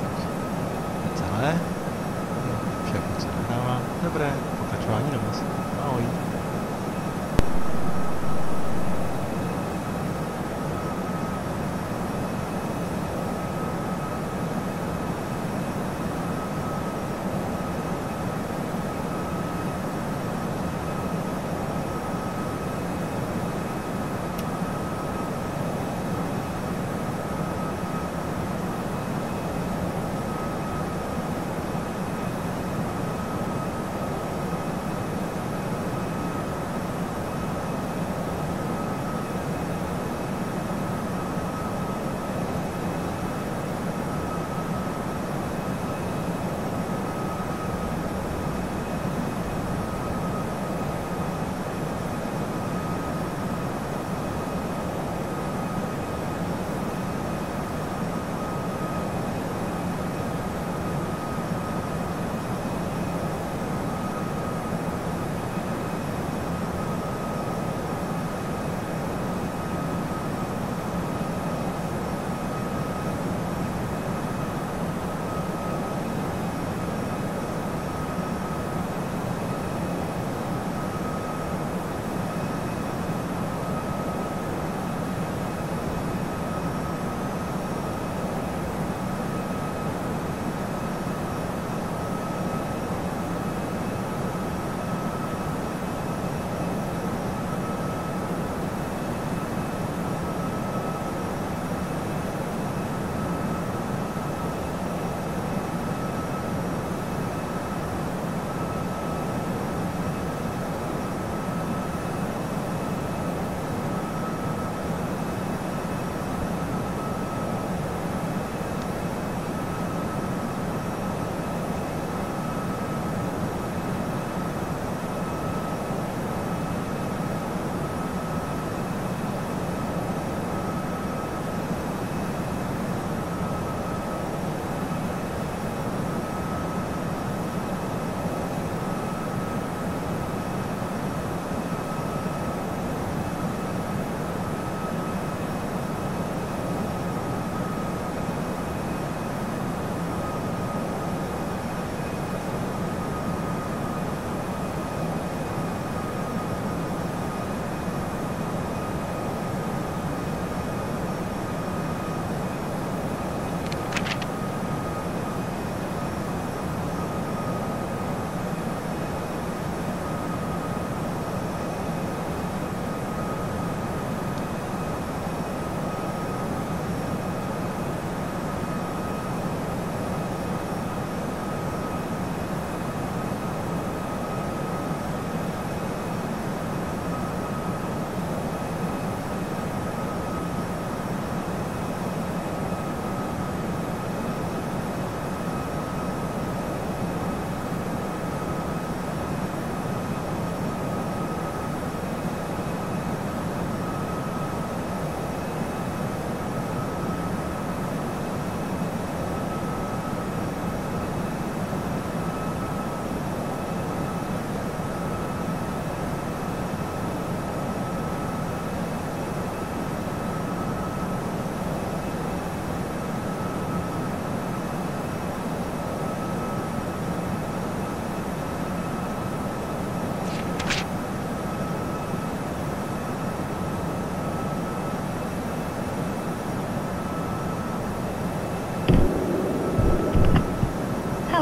Celé. Všechno se nahrává. Dobré, pokračování do vás. Ahoj.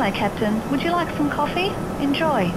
Hi, Captain. Would you like some coffee? Enjoy.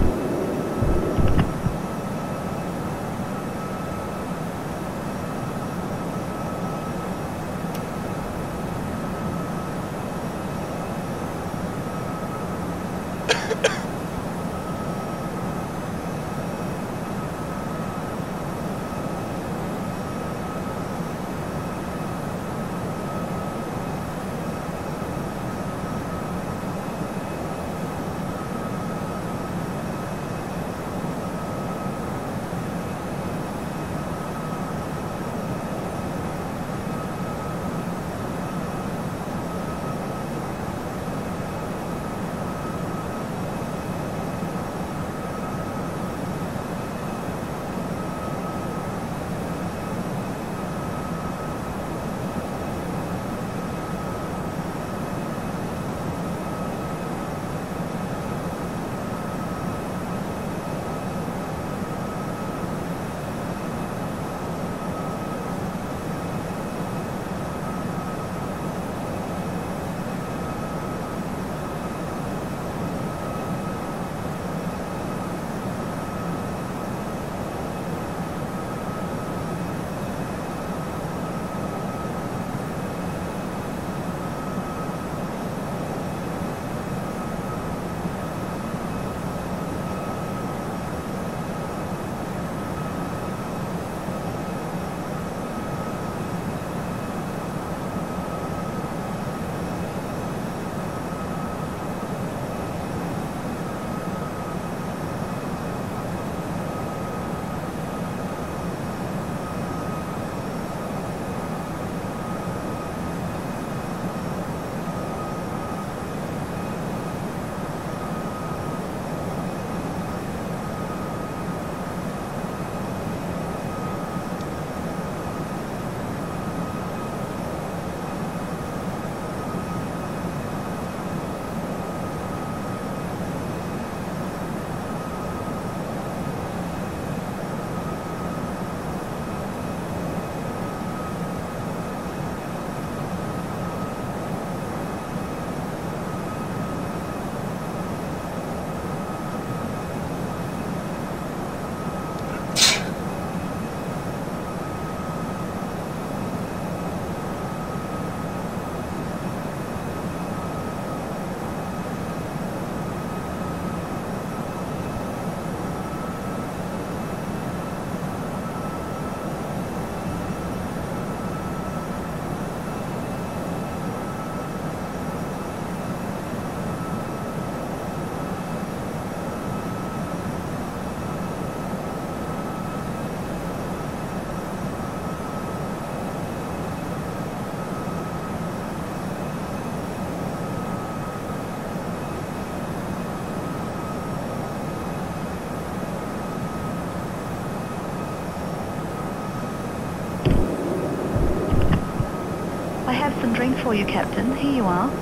I have some drinks for you, Captain. Here you are.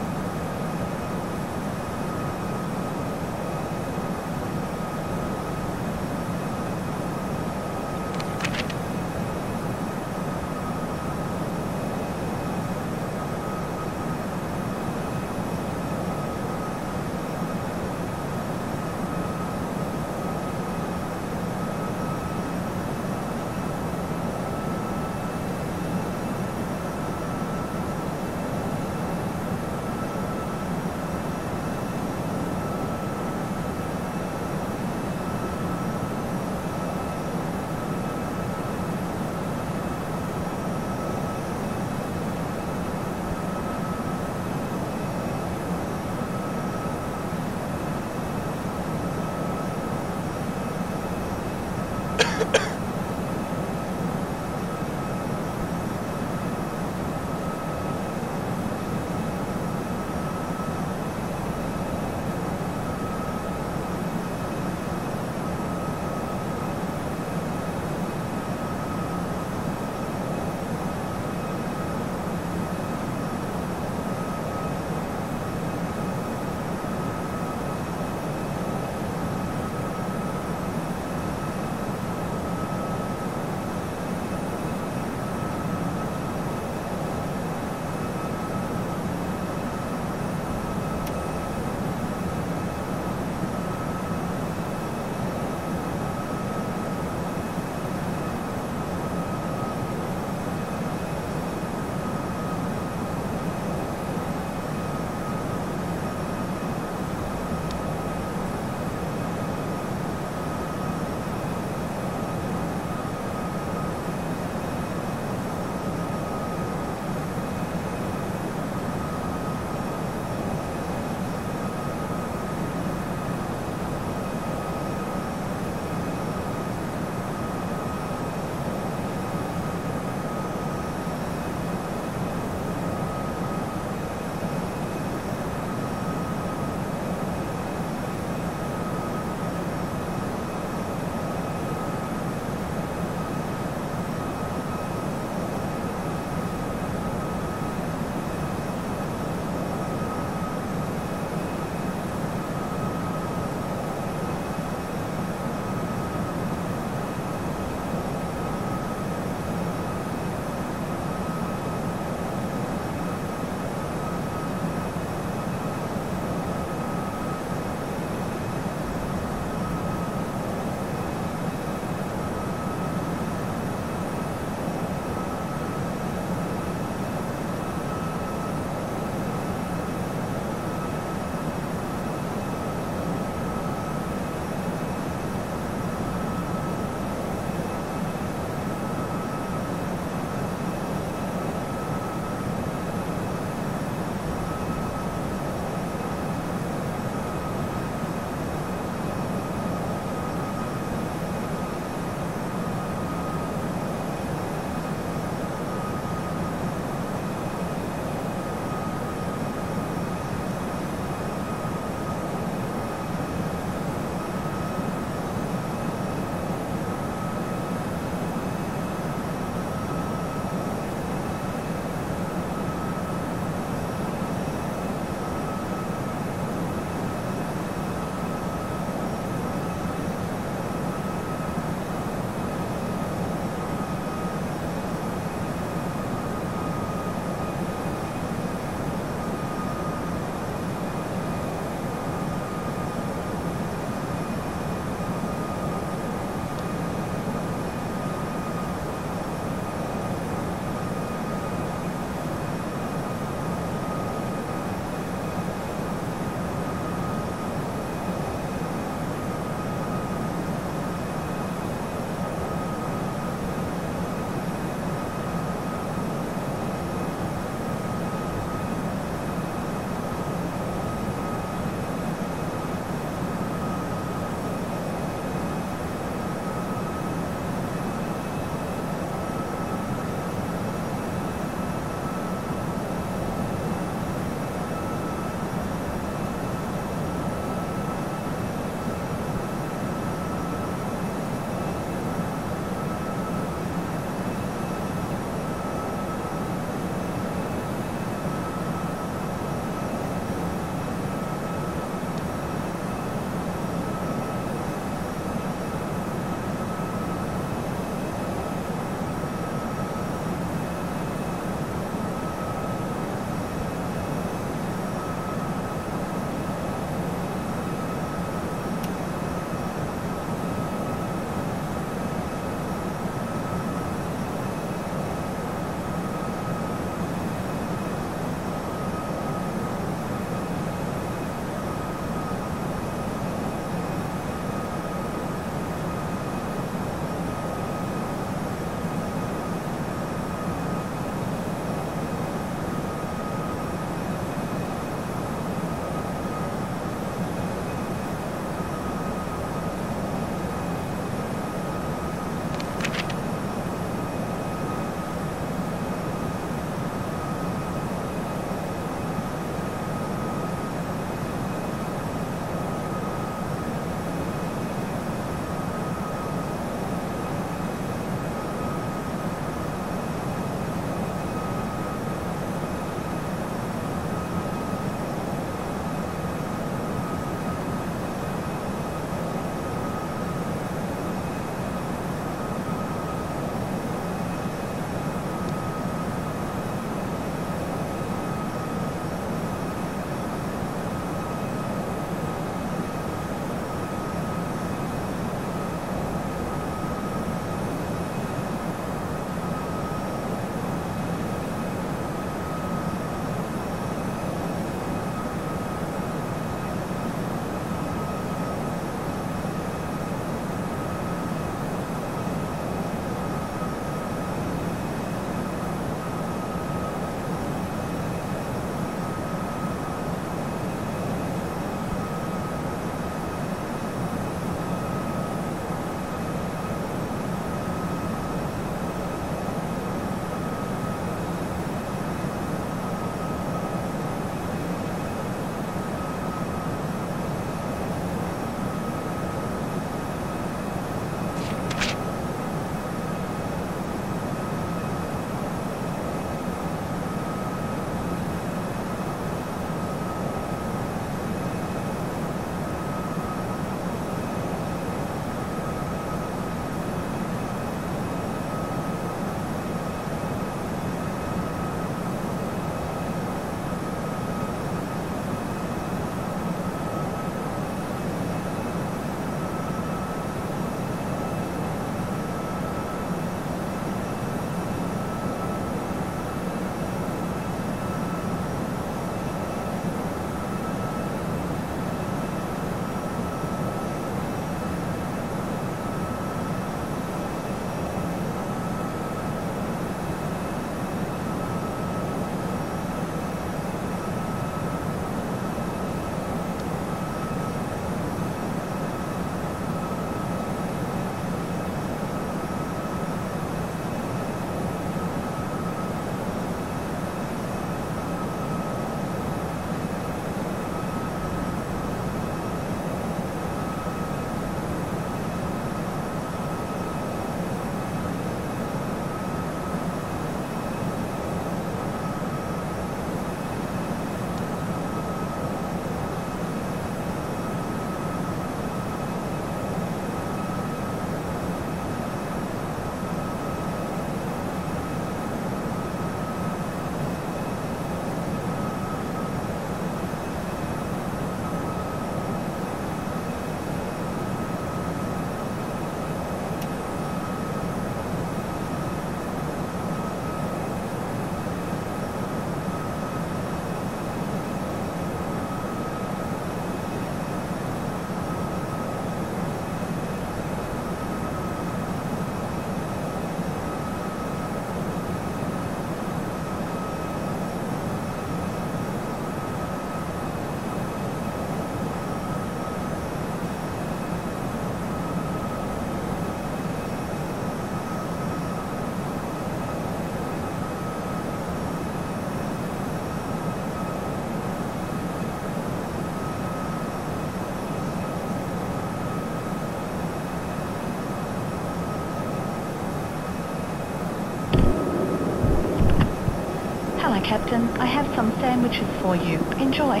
Captain. I have some sandwiches for you. Enjoy.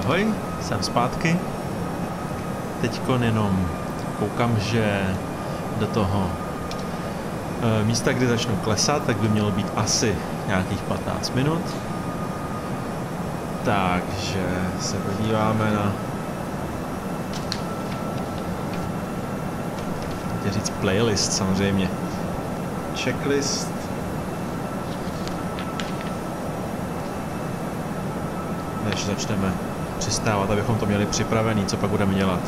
Ahoj, jsem zpátky. Teďkon jenom koukám, že do toho místa, kdy začnu klesat, tak by mělo být asi nějakých 15 minut. Takže se podíváme na říct playlist samozřejmě. Checklist. Než začneme přistávat, abychom to měli připravený, co pak budeme dělat.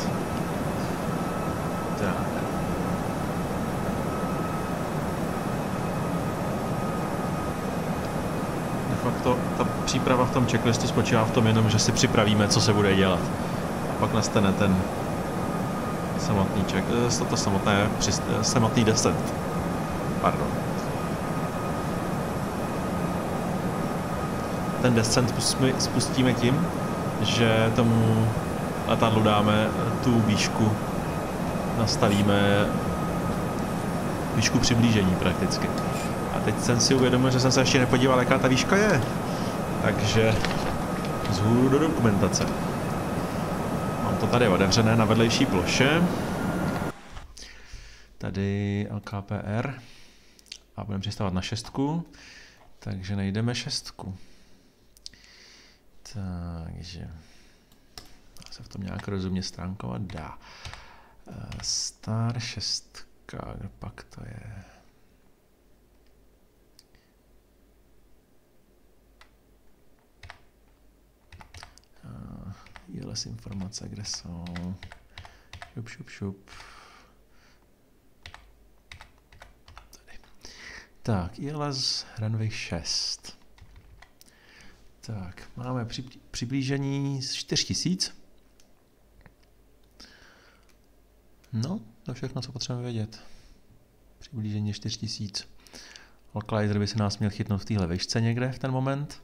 Tak. De facto ta příprava v tom checklistu spočívá v tom jenom, že si připravíme, co se bude dělat. A pak nastane ten samotný samotný descent. Pardon. Ten descent spustíme tím, že tomu letadlu dáme tu výšku, nastavíme výšku přiblížení prakticky. A teď jsem si uvědomil, že jsem se ještě nepodíval, jaká ta výška je. Takže vzhůru do dokumentace. Mám to tady otevřené na vedlejší ploše. Tady LKPR. A budeme přistávat na 6. Takže najdeme 6. Takže se v tom nějak rozumně stránkovat dá. Star 6, kde pak to je? ILS informace, kde jsou? Šup. Tady. Tak, ILS runway 6. Tak, máme přiblížení z 4000. No, to je všechno, co potřebujeme vědět. Přiblížení 4000. Localizer by se nás měl chytnout v téhle výšce někde v ten moment.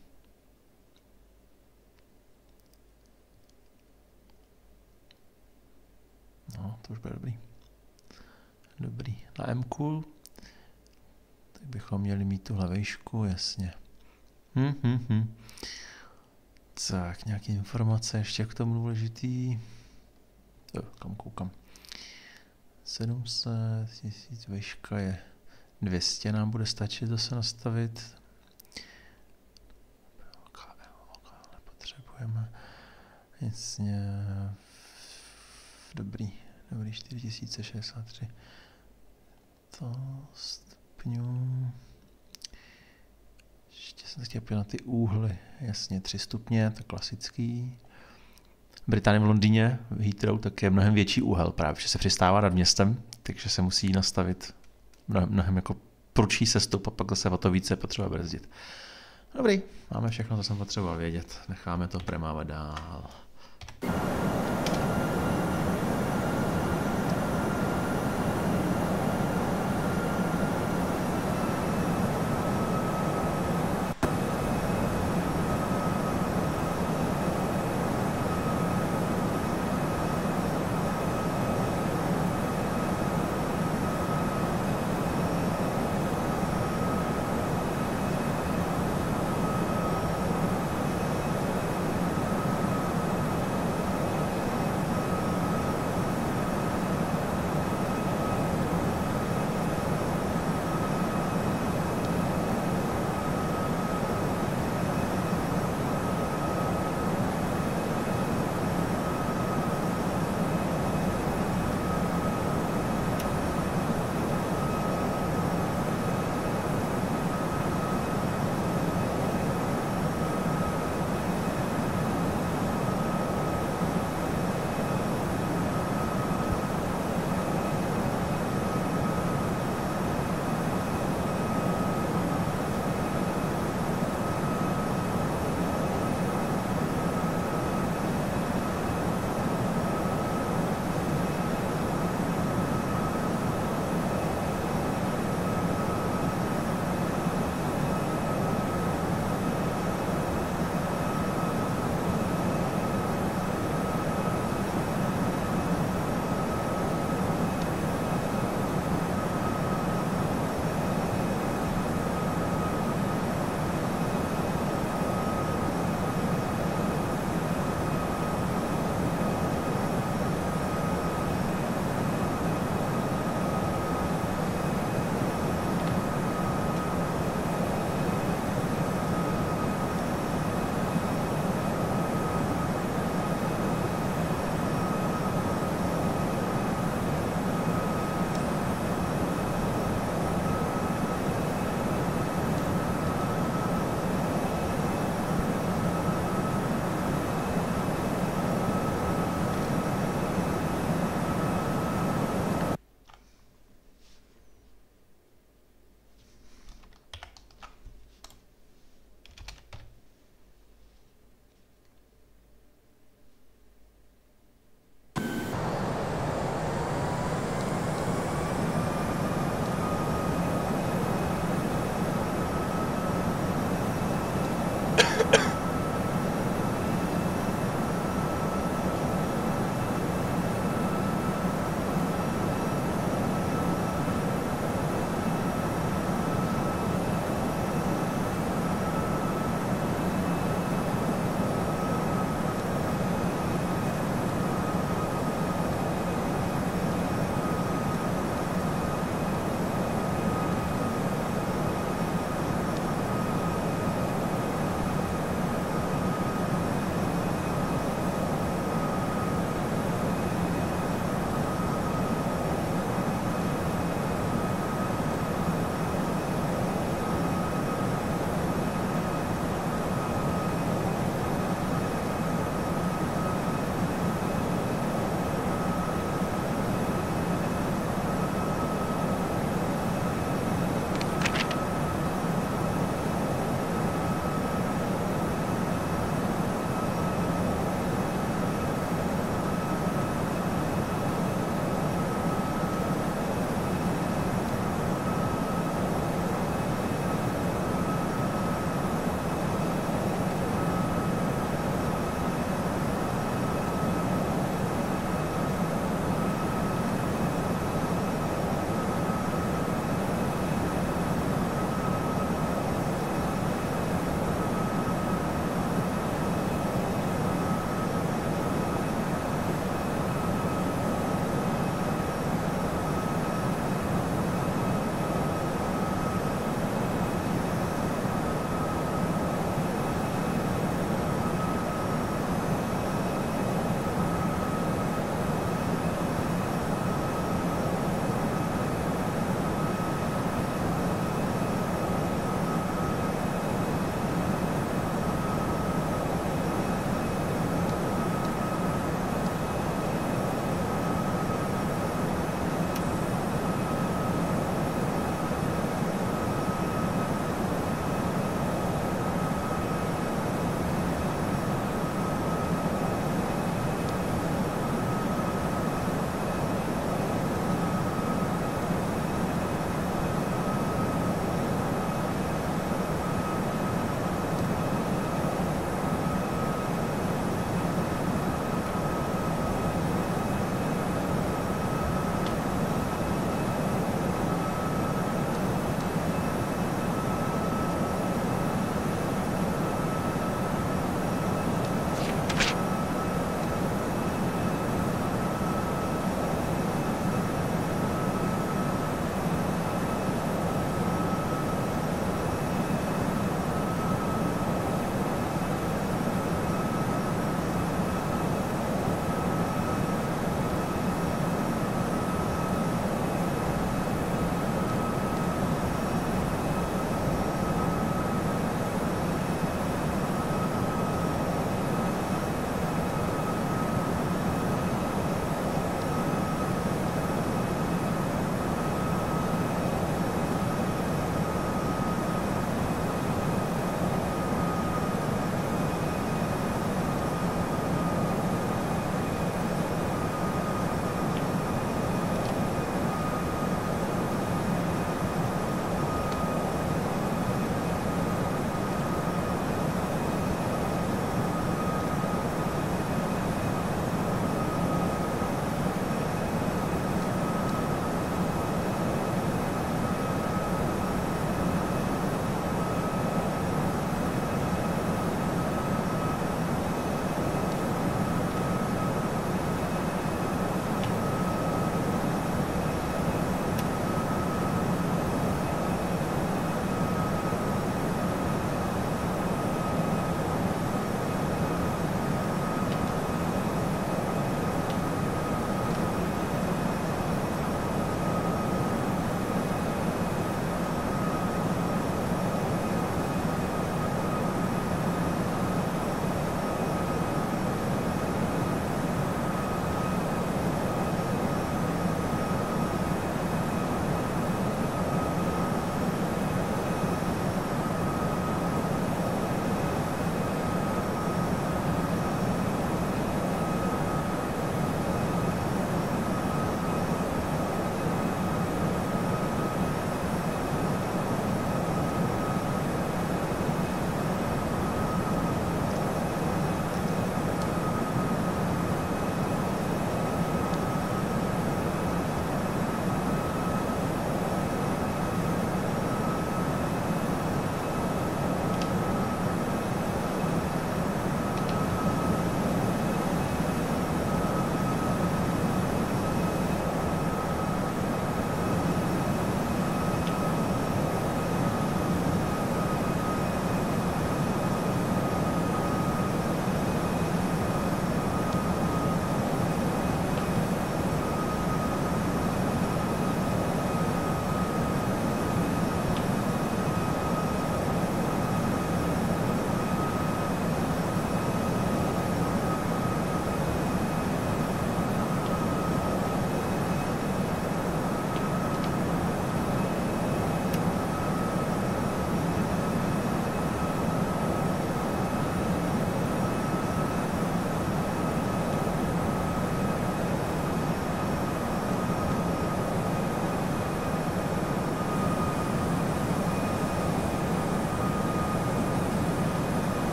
No, to už bude dobrý. Dobrý. Na M-Cool tak bychom měli mít tuhle výšku, jasně. Tak, nějaké informace ještě k tomu důležitý. Kam koukám. 700, 1000, výška je 200, nám bude stačit zase nastavit. Nepotřebujeme. Jasně. Dobrý 4063. To stupňů. Ještě jsem chtěl na ty úhly. Jasně, 3 stupně, to klasický. Británie v Londýně, v Heathrow, tak je mnohem větší úhel, právě že se přistává nad městem, takže se musí nastavit mnohem jako prudší sestup a pak zase o to více potřeba brzdit. Dobrý, máme všechno, co jsem potřeboval vědět. Necháme to premávat dál.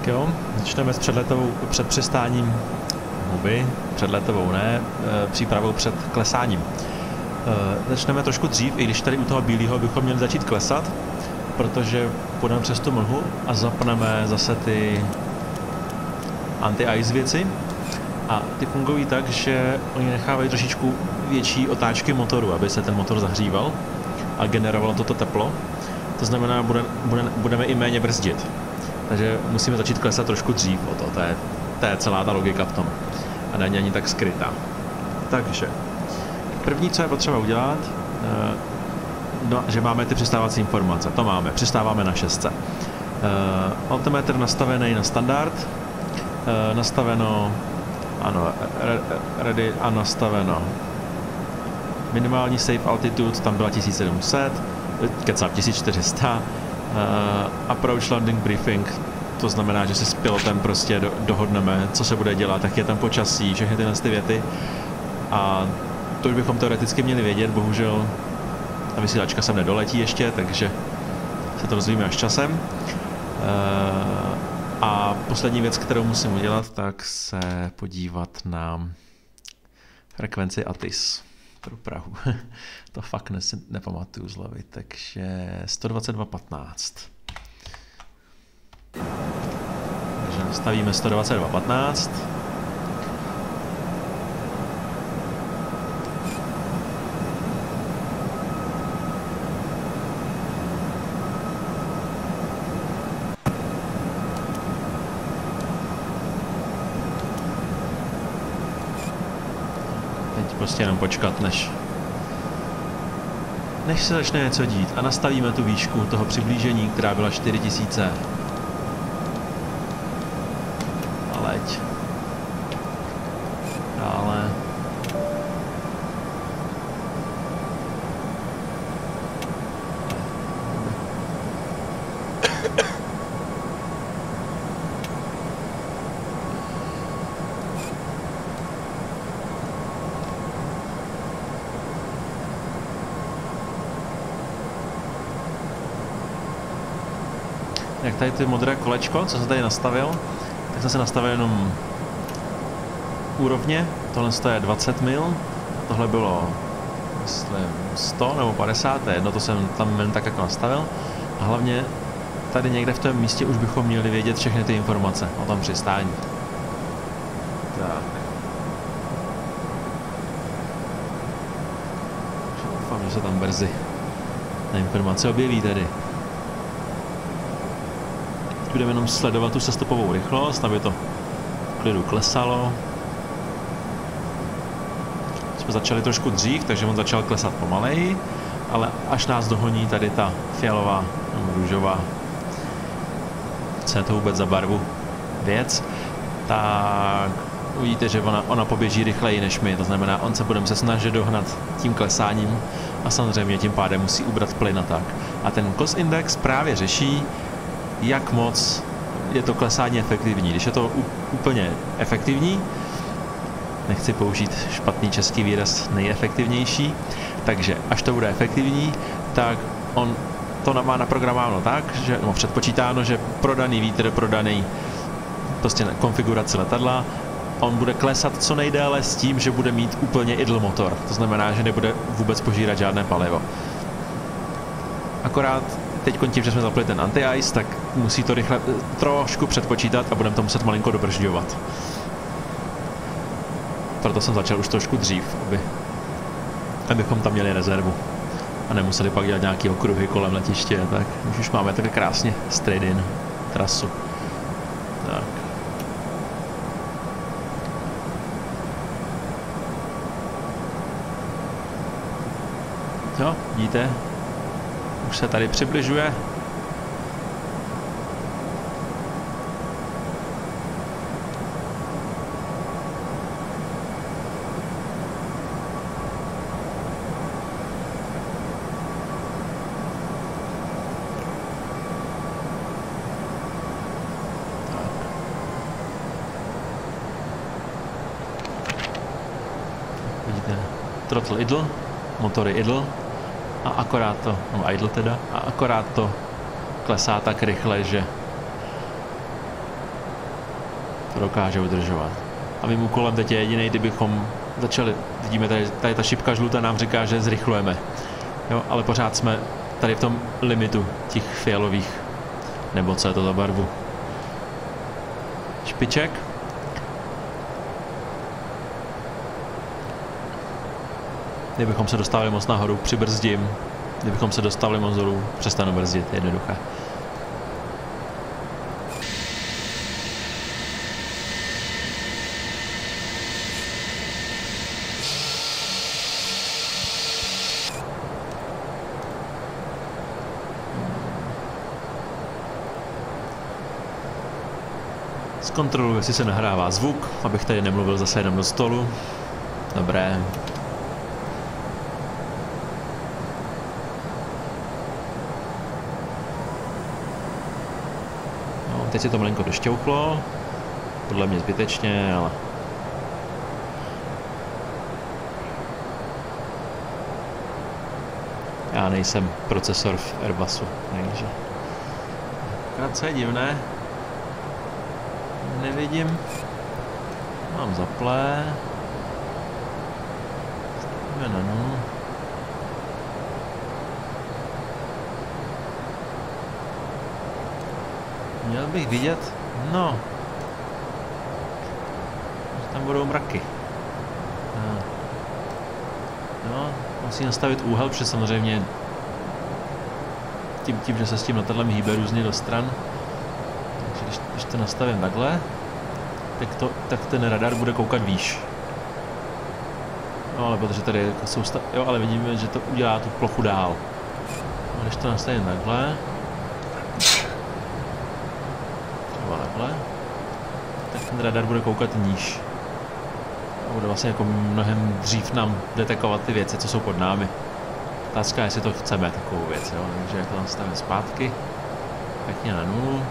Tak jo, začneme s před přistáním huby, předletovou ne, přípravou před klesáním. Začneme trošku dřív, i když tady u toho bílého bychom měli začít klesat, protože půjdeme přes tu mlhu a zapneme zase ty anti-ice věci. A ty fungují tak, že oni nechávají trošičku větší otáčky motoru, aby se ten motor zahříval a generovalo toto teplo. To znamená, budeme i méně brzdit. Takže musíme začít klesat trošku dřív o to. To je celá ta logika v tom. A není ani tak skrytá. Takže první, co je potřeba udělat, že máme ty přistávací informace. To máme. Přistáváme na 6. Altimeter nastavený na standard. Nastaveno ready a nastaveno minimální safe altitude, tam byla 1700, kecám 1400, approach landing briefing, to znamená, že si s pilotem prostě dohodneme, co se bude dělat, jak je tam počasí, všechny tyhle věty a to už bychom teoreticky měli vědět, bohužel ta vysílačka sem nedoletí ještě, takže se to dozvíme až časem. A poslední věc, kterou musím udělat, tak se podívat na frekvenci ATIS pro Prahu. To fakt nepamatuju z hlavy, takže 122.15. Takže nastavíme 122.15. Prostě jenom počkat, než se začne něco dít a nastavíme tu výšku toho přiblížení, která byla 4000. A leď. Dále. Jak tady ty modré kolečko, co jsem tady nastavil, tak jsem si nastavil jenom úrovně, tohle je 20 mil, tohle bylo myslím 100 nebo 50, jedno, to jsem tam jen tak jako nastavil a hlavně tady někde v tom místě už bychom měli vědět všechny ty informace o tom přistání. Tak. Doufám, že se tam brzy ta informace objeví tady. Budeme jenom sledovat tu sestupovou rychlost, aby to v klidu klesalo. Jsme začali trošku dřív, takže on začal klesat pomaleji, ale až nás dohoní tady ta fialová nebo růžová, co je to vůbec za barvu věc, tak uvidíte, že ona poběží rychleji než my, to znamená, on se budeme se snažit dohnat tím klesáním a samozřejmě tím pádem musí ubrat plyn a tak. A ten cost index právě řeší, jak moc je to klesání efektivní. Když je to úplně efektivní, nechci použít špatný český výraz nejefektivnější, takže až to bude efektivní, tak on to má naprogramováno tak, že, no, předpočítáno, že prodaný vítr, prodaný prostě konfiguraci letadla, on bude klesat co nejdéle s tím, že bude mít úplně idle motor. To znamená, že nebude vůbec požírat žádné palivo. Akorát teď tím, že jsme zapli ten anti-ice, tak musí to rychle trošku předpočítat a budeme to muset malinko dobržďovat. Proto jsem začal už trošku dřív, abychom tam měli rezervu a nemuseli pak dělat nějaké okruhy kolem letiště, tak už máme tak krásně straight in trasu. Tak. Jo, vidíte? Už se tady přibližuje. Vidíte, throttle idle, motory idle. A akorát to, no idle teda, a akorát to klesá tak rychle, že To dokáže udržovat. A mým úkolem teď je jediný, kdybychom začali, vidíme tady ta šipka žlutá nám říká, že zrychlujeme. Jo, ale pořád jsme tady v tom limitu těch fialových, nebo co je to za barvu. Špiček. Kdybychom se dostali moc nahoru, přibrzdím. Kdybychom se dostali moc dolů, přestanu brzdit, jednoduché. Zkontroluji, jestli se nahrává zvuk, abych tady nemluvil zase jenom do stolu. Dobré. No, teď se to malinko došťouchlo. Podle mě zbytečně, ale... Já nejsem procesor v Airbusu, takže... Co je divné. Nevidím. Mám zaplé. Stavíme na nulu. Měl bych vidět, no. Tam budou mraky. No, musím nastavit úhel, protože samozřejmě tím, že se s tím letadlem hýbe různě do stran. Takže když to nastavím takhle, tak ten radar bude koukat výš. No ale protože tady jsou jo, ale vidíme, že to udělá tu plochu dál. No, když to nastavím takhle, třeba takhle, tak ten radar bude koukat níž. A bude vlastně jako mnohem dřív nám detekovat ty věci, co jsou pod námi. Otázka je, jestli to chceme, takovou věc, jo. Takže jak to nastavím zpátky, pěkně na nulu.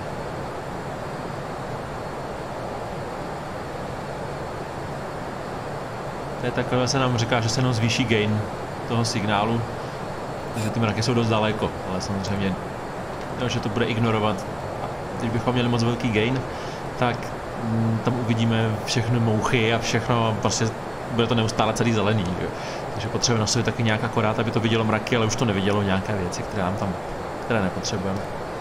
Takhle se nám říká, že se nám zvýší gain toho signálu, takže ty mraky jsou dost daleko, ale samozřejmě, že to bude ignorovat. Když bychom měli moc velký gain, tak tam uvidíme všechny mouchy a všechno, prostě bude to neustále celý zelený. Že? Takže potřebujeme nastavit taky nějak akorát, aby to vidělo mraky, ale už to nevidělo nějaké věci, které nepotřebujeme.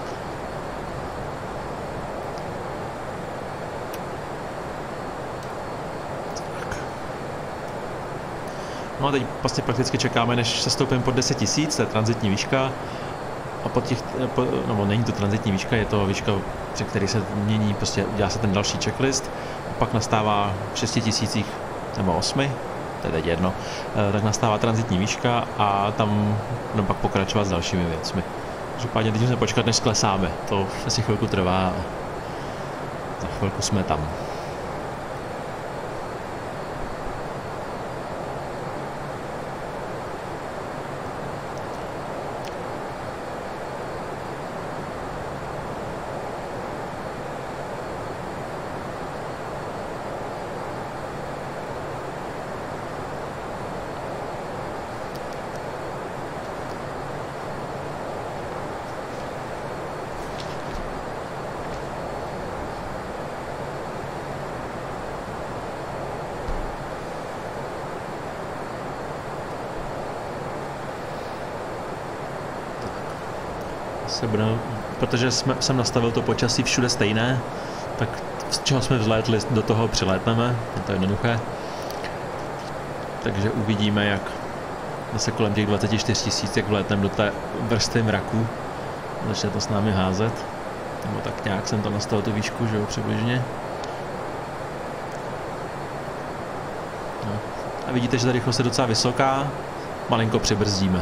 No a teď vlastně prakticky čekáme, než se stoupíme pod 10 000, to je tranzitní výška. A no není to tranzitní výška, je to výška, při které se mění, prostě udělá se ten další checklist. A pak nastává v 6 000 nebo 8, to je teď jedno, tak nastává tranzitní výška a tam budeme pak pokračovat s dalšími věcmi. Každopádně teď musíme počkat, než sklesáme, to asi chvilku trvá a za chvilku jsme tam. Protože jsem nastavil to počasí všude stejné, tak z čeho jsme vzlétli, do toho přilétneme, je to jednoduché. Takže uvidíme, jak zase kolem těch 24 000, jak vlétneme do té vrstvy mraku. Začne to s námi házet. Nebo tak nějak jsem to nastavil tu výšku, že jo, přibližně. No. A vidíte, že ta rychlost je docela vysoká, malinko přibrzdíme.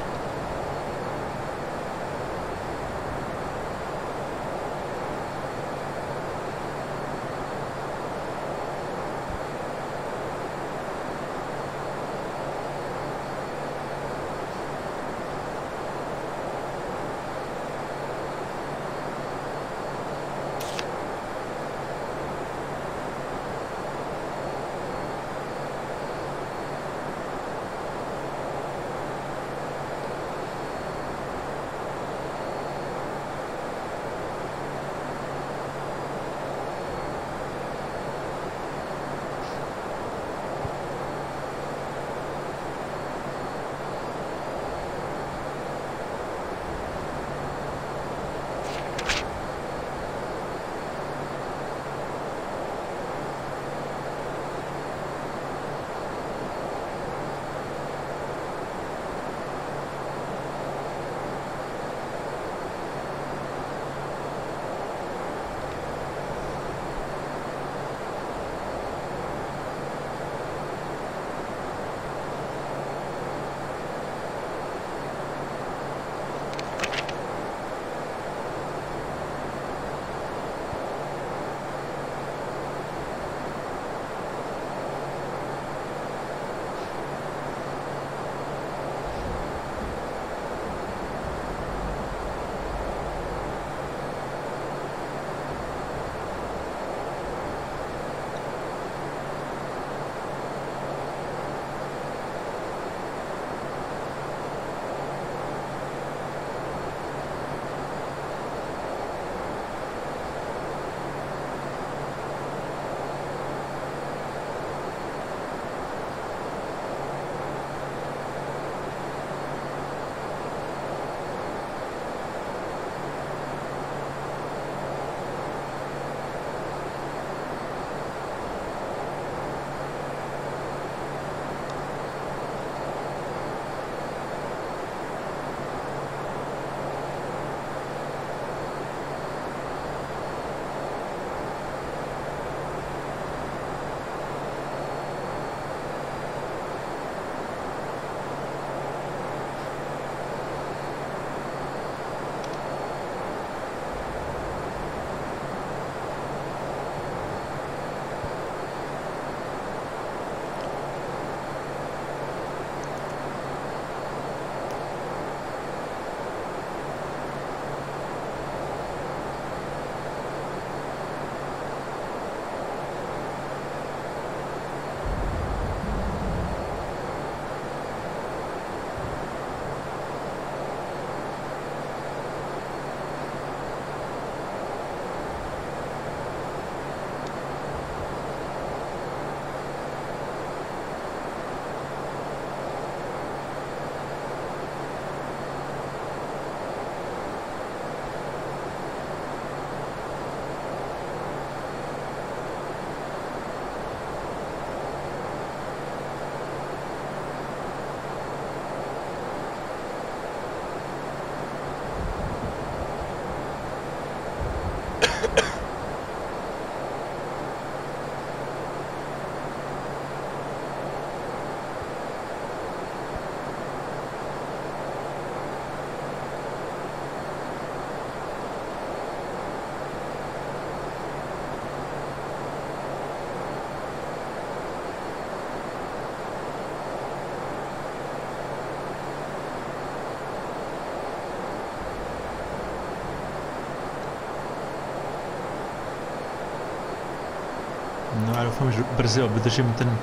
No já doufám, že brzy obdržím ten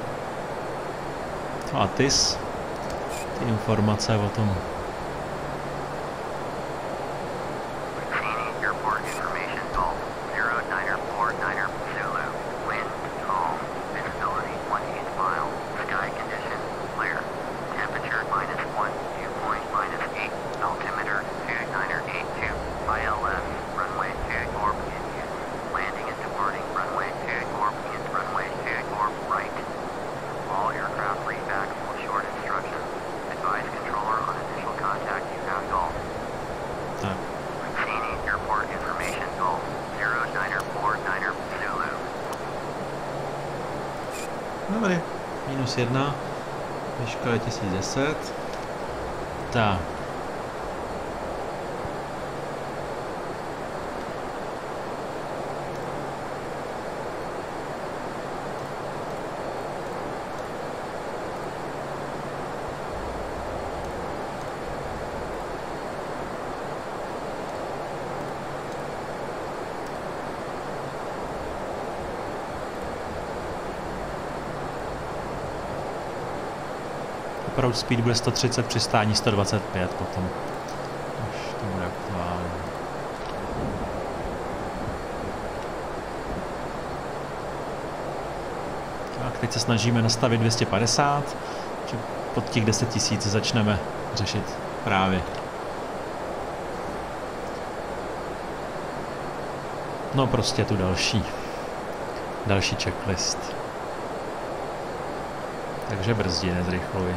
ATIS, ty informace o tom. Dobrý, -1, výška je 1010. Tak. Approach speed bude 130, přistání 125 potom, až to bude aktuální. Tak teď se snažíme nastavit 250, že pod těch 10 000 začneme řešit právě. No prostě tu další checklist. Takže brzdí, nezrychluji.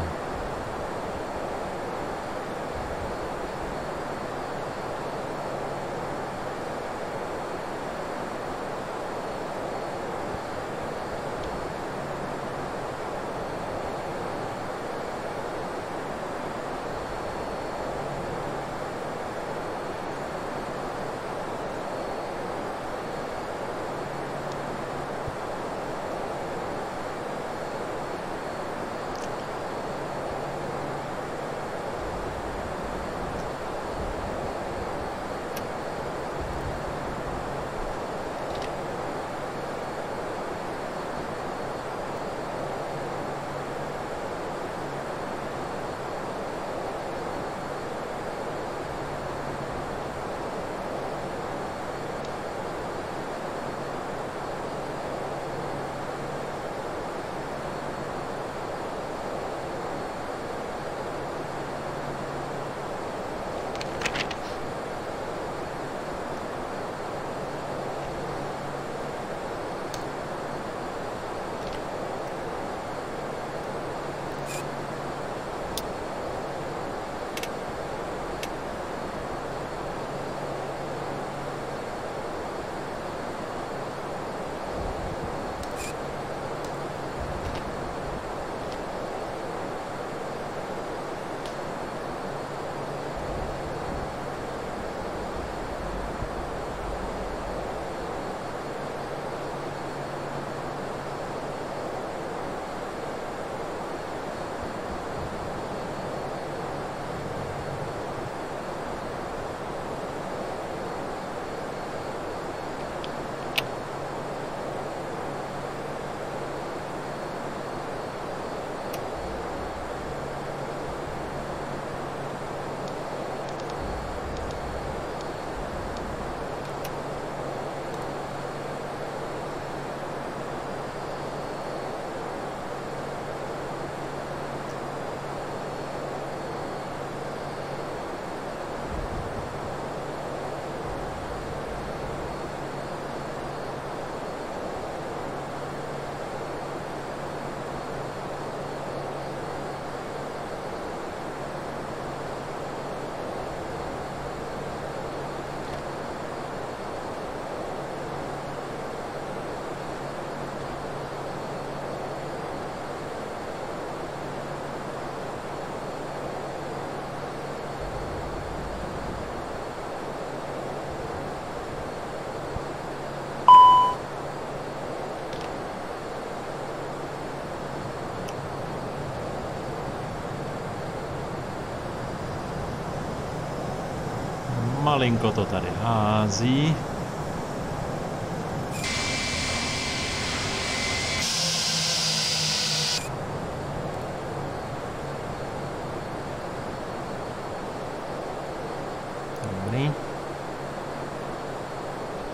Malinko to tady hází.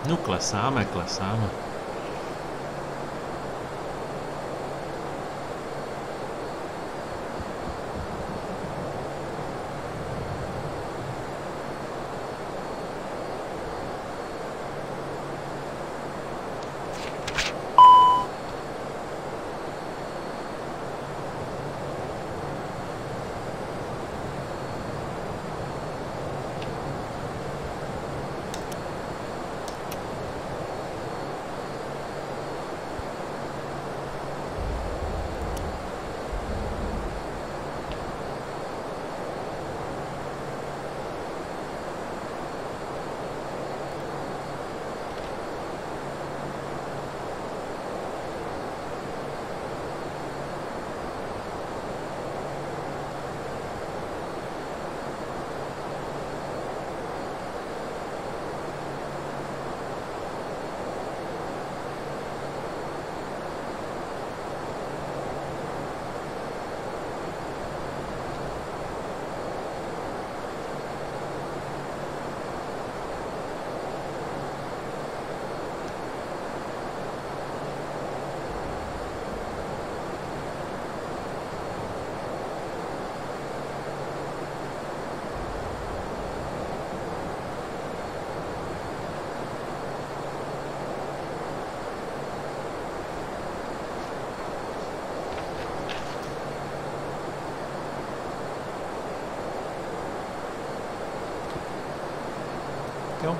No klesáme, klesáme. Jo.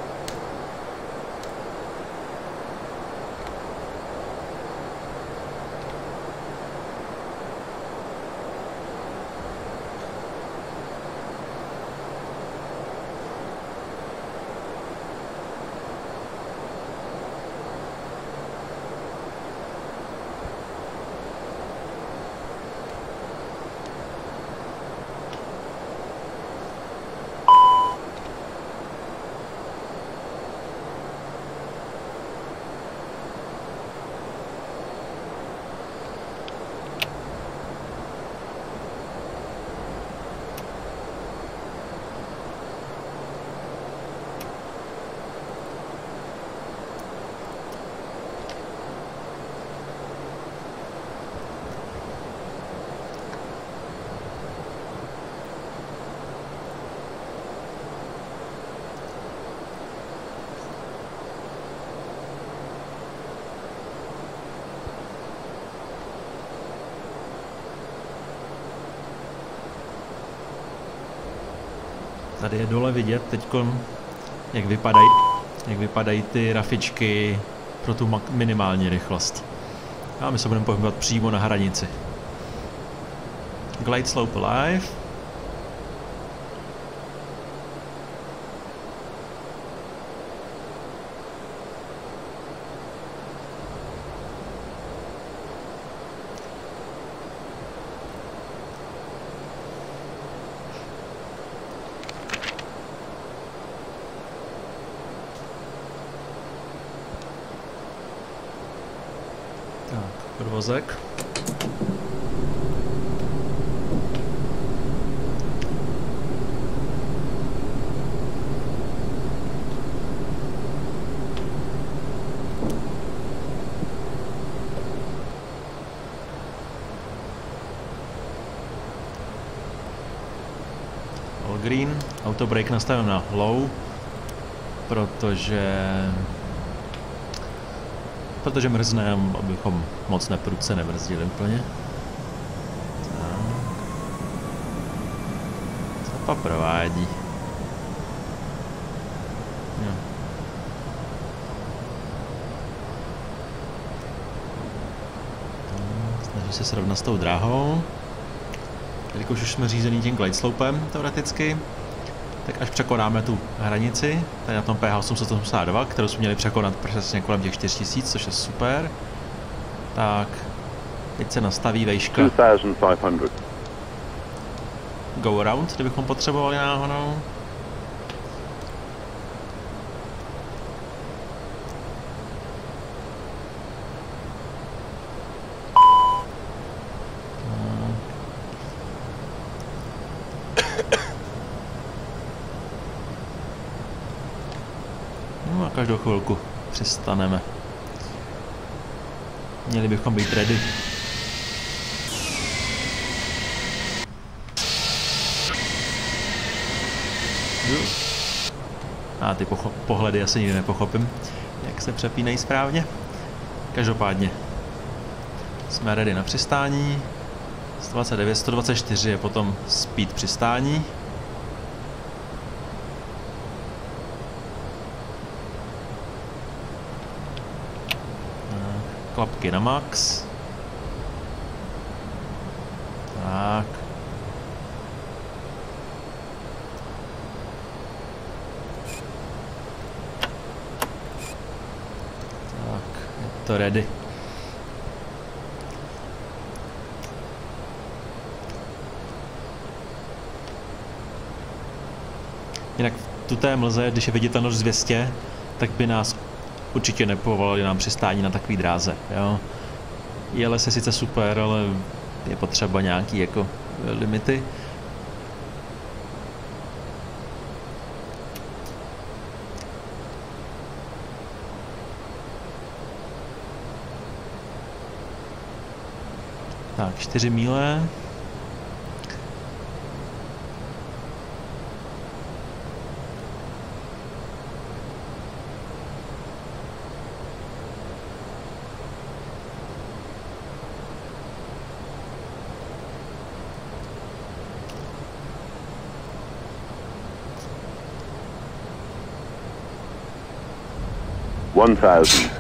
Tady je dole vidět teďkon, jak vypadají ty rafičky pro tu minimální rychlost. A my se budeme pohybovat přímo na hranici. Glide slope alive. Podvozek. All green. Autobrake nastavím na low, protože mrzne, abychom moc neprudce nebrzdili úplně. Co to provádí? Jo. Snaží se srovnat s tou dráhou. Jelikož už jsme řízený tím glide slopem teoreticky, tak až překonáme tu hranici, tady na tom PH 882, kterou jsme měli překonat přesně kolem těch 4000, což je super, tak teď se nastaví vejška 2500. go around, kdybychom potřebovali náhodou. No a každou chvilku přistaneme. Měli bychom být ready. A ty pohledy asi nikdy nepochopím, jak se přepínají správně. Každopádně jsme ready na přistání. 129, 124 je potom speed přistání. Klapky na max. Tak. Tak, je to ready. Jinak v tuté mlze, když je viditelnost 200, tak by nás určitě nepovolali nám přistání na takový dráze, jo. Je les je sice super, ale je potřeba nějaký jako limity. Tak, 4 míle. One thousand.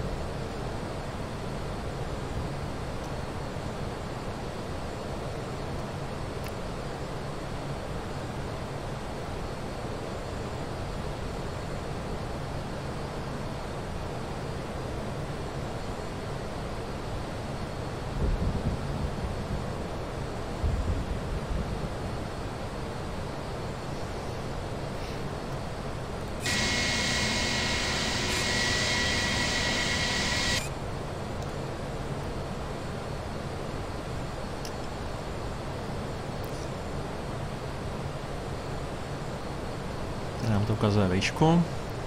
Nám to ukazuje výšku.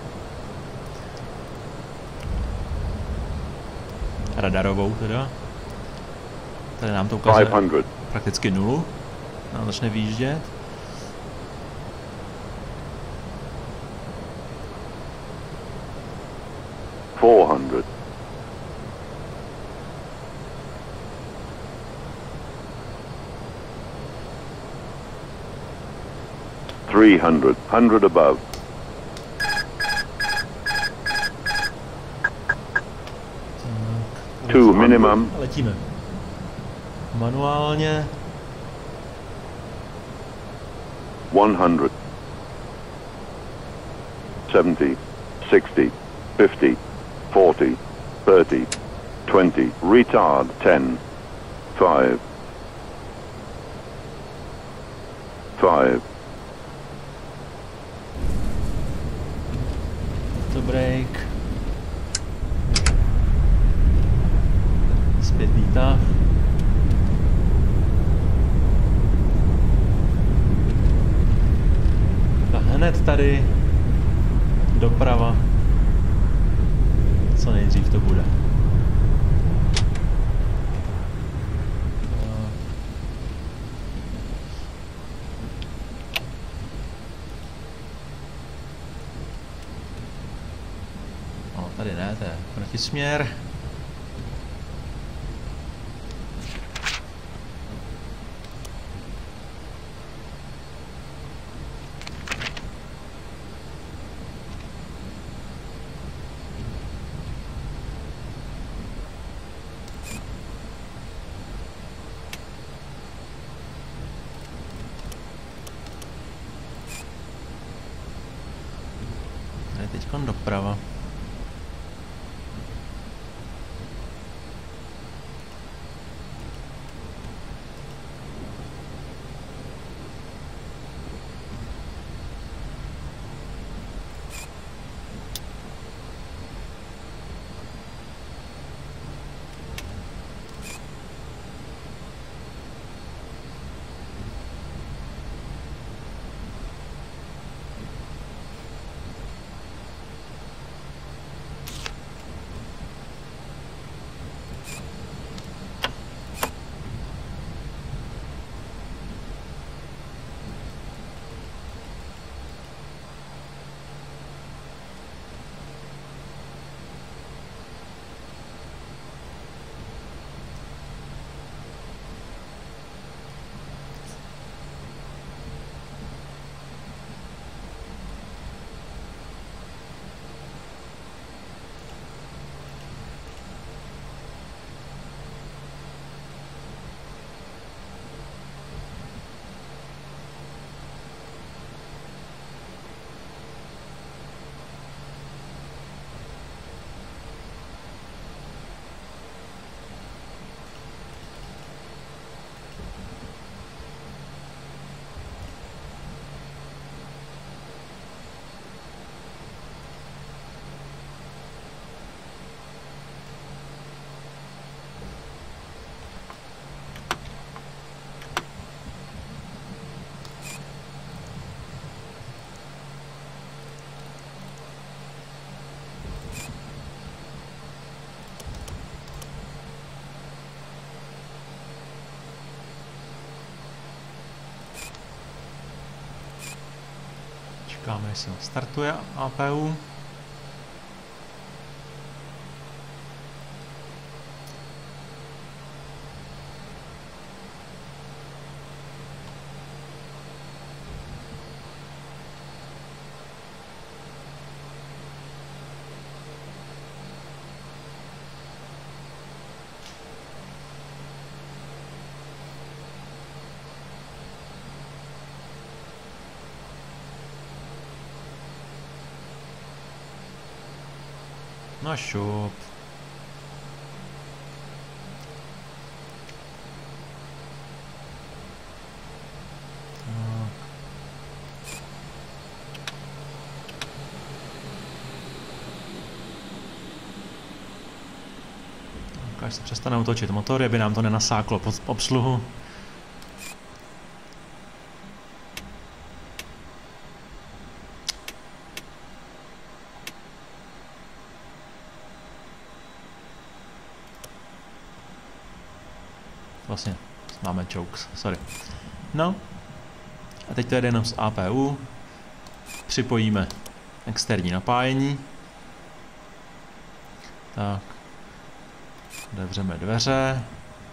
Radarovou teda. Tady nám to ukazuje 500. prakticky nulu. Nám začne výjíždět. $400. 300. 100 above. Two minimum. Letíme. Manuálně. 100. 70. 60. 50. 40. 30. 20. Retard. 10. 5. 5. To break. Zpětný tah. A hned tady doprava. Co nejdřív to bude. No, tady ne, to je protisměr. Tady teďkon doprava. Čekáme, jestli startuje APU. No šup. Až se přestane utočit motor, aby nám to nenasáklo pod obsluhu. Vlastně máme chokes, sorry. No, a teď to jede jenom z APU. Připojíme externí napájení. Tak. Otevřeme dveře.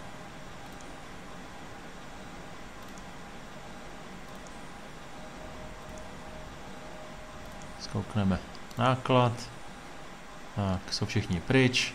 Zkoukneme náklad. Tak, jsou všichni pryč.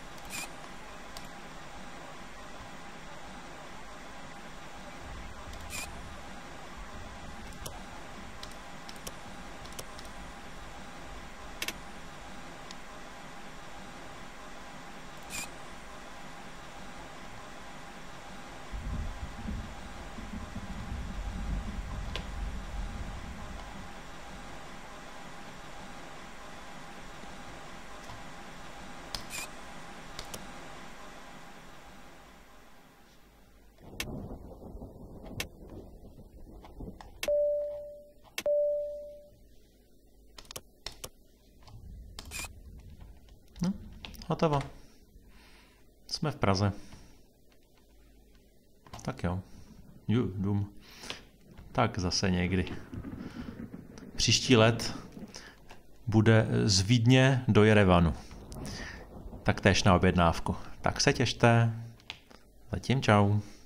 No, hotovo. Jsme v Praze. Tak jo. Dům. Tak zase někdy. Příští let bude z Vídně do Jerevanu. Tak též na objednávku. Tak se těšte. Zatím čau.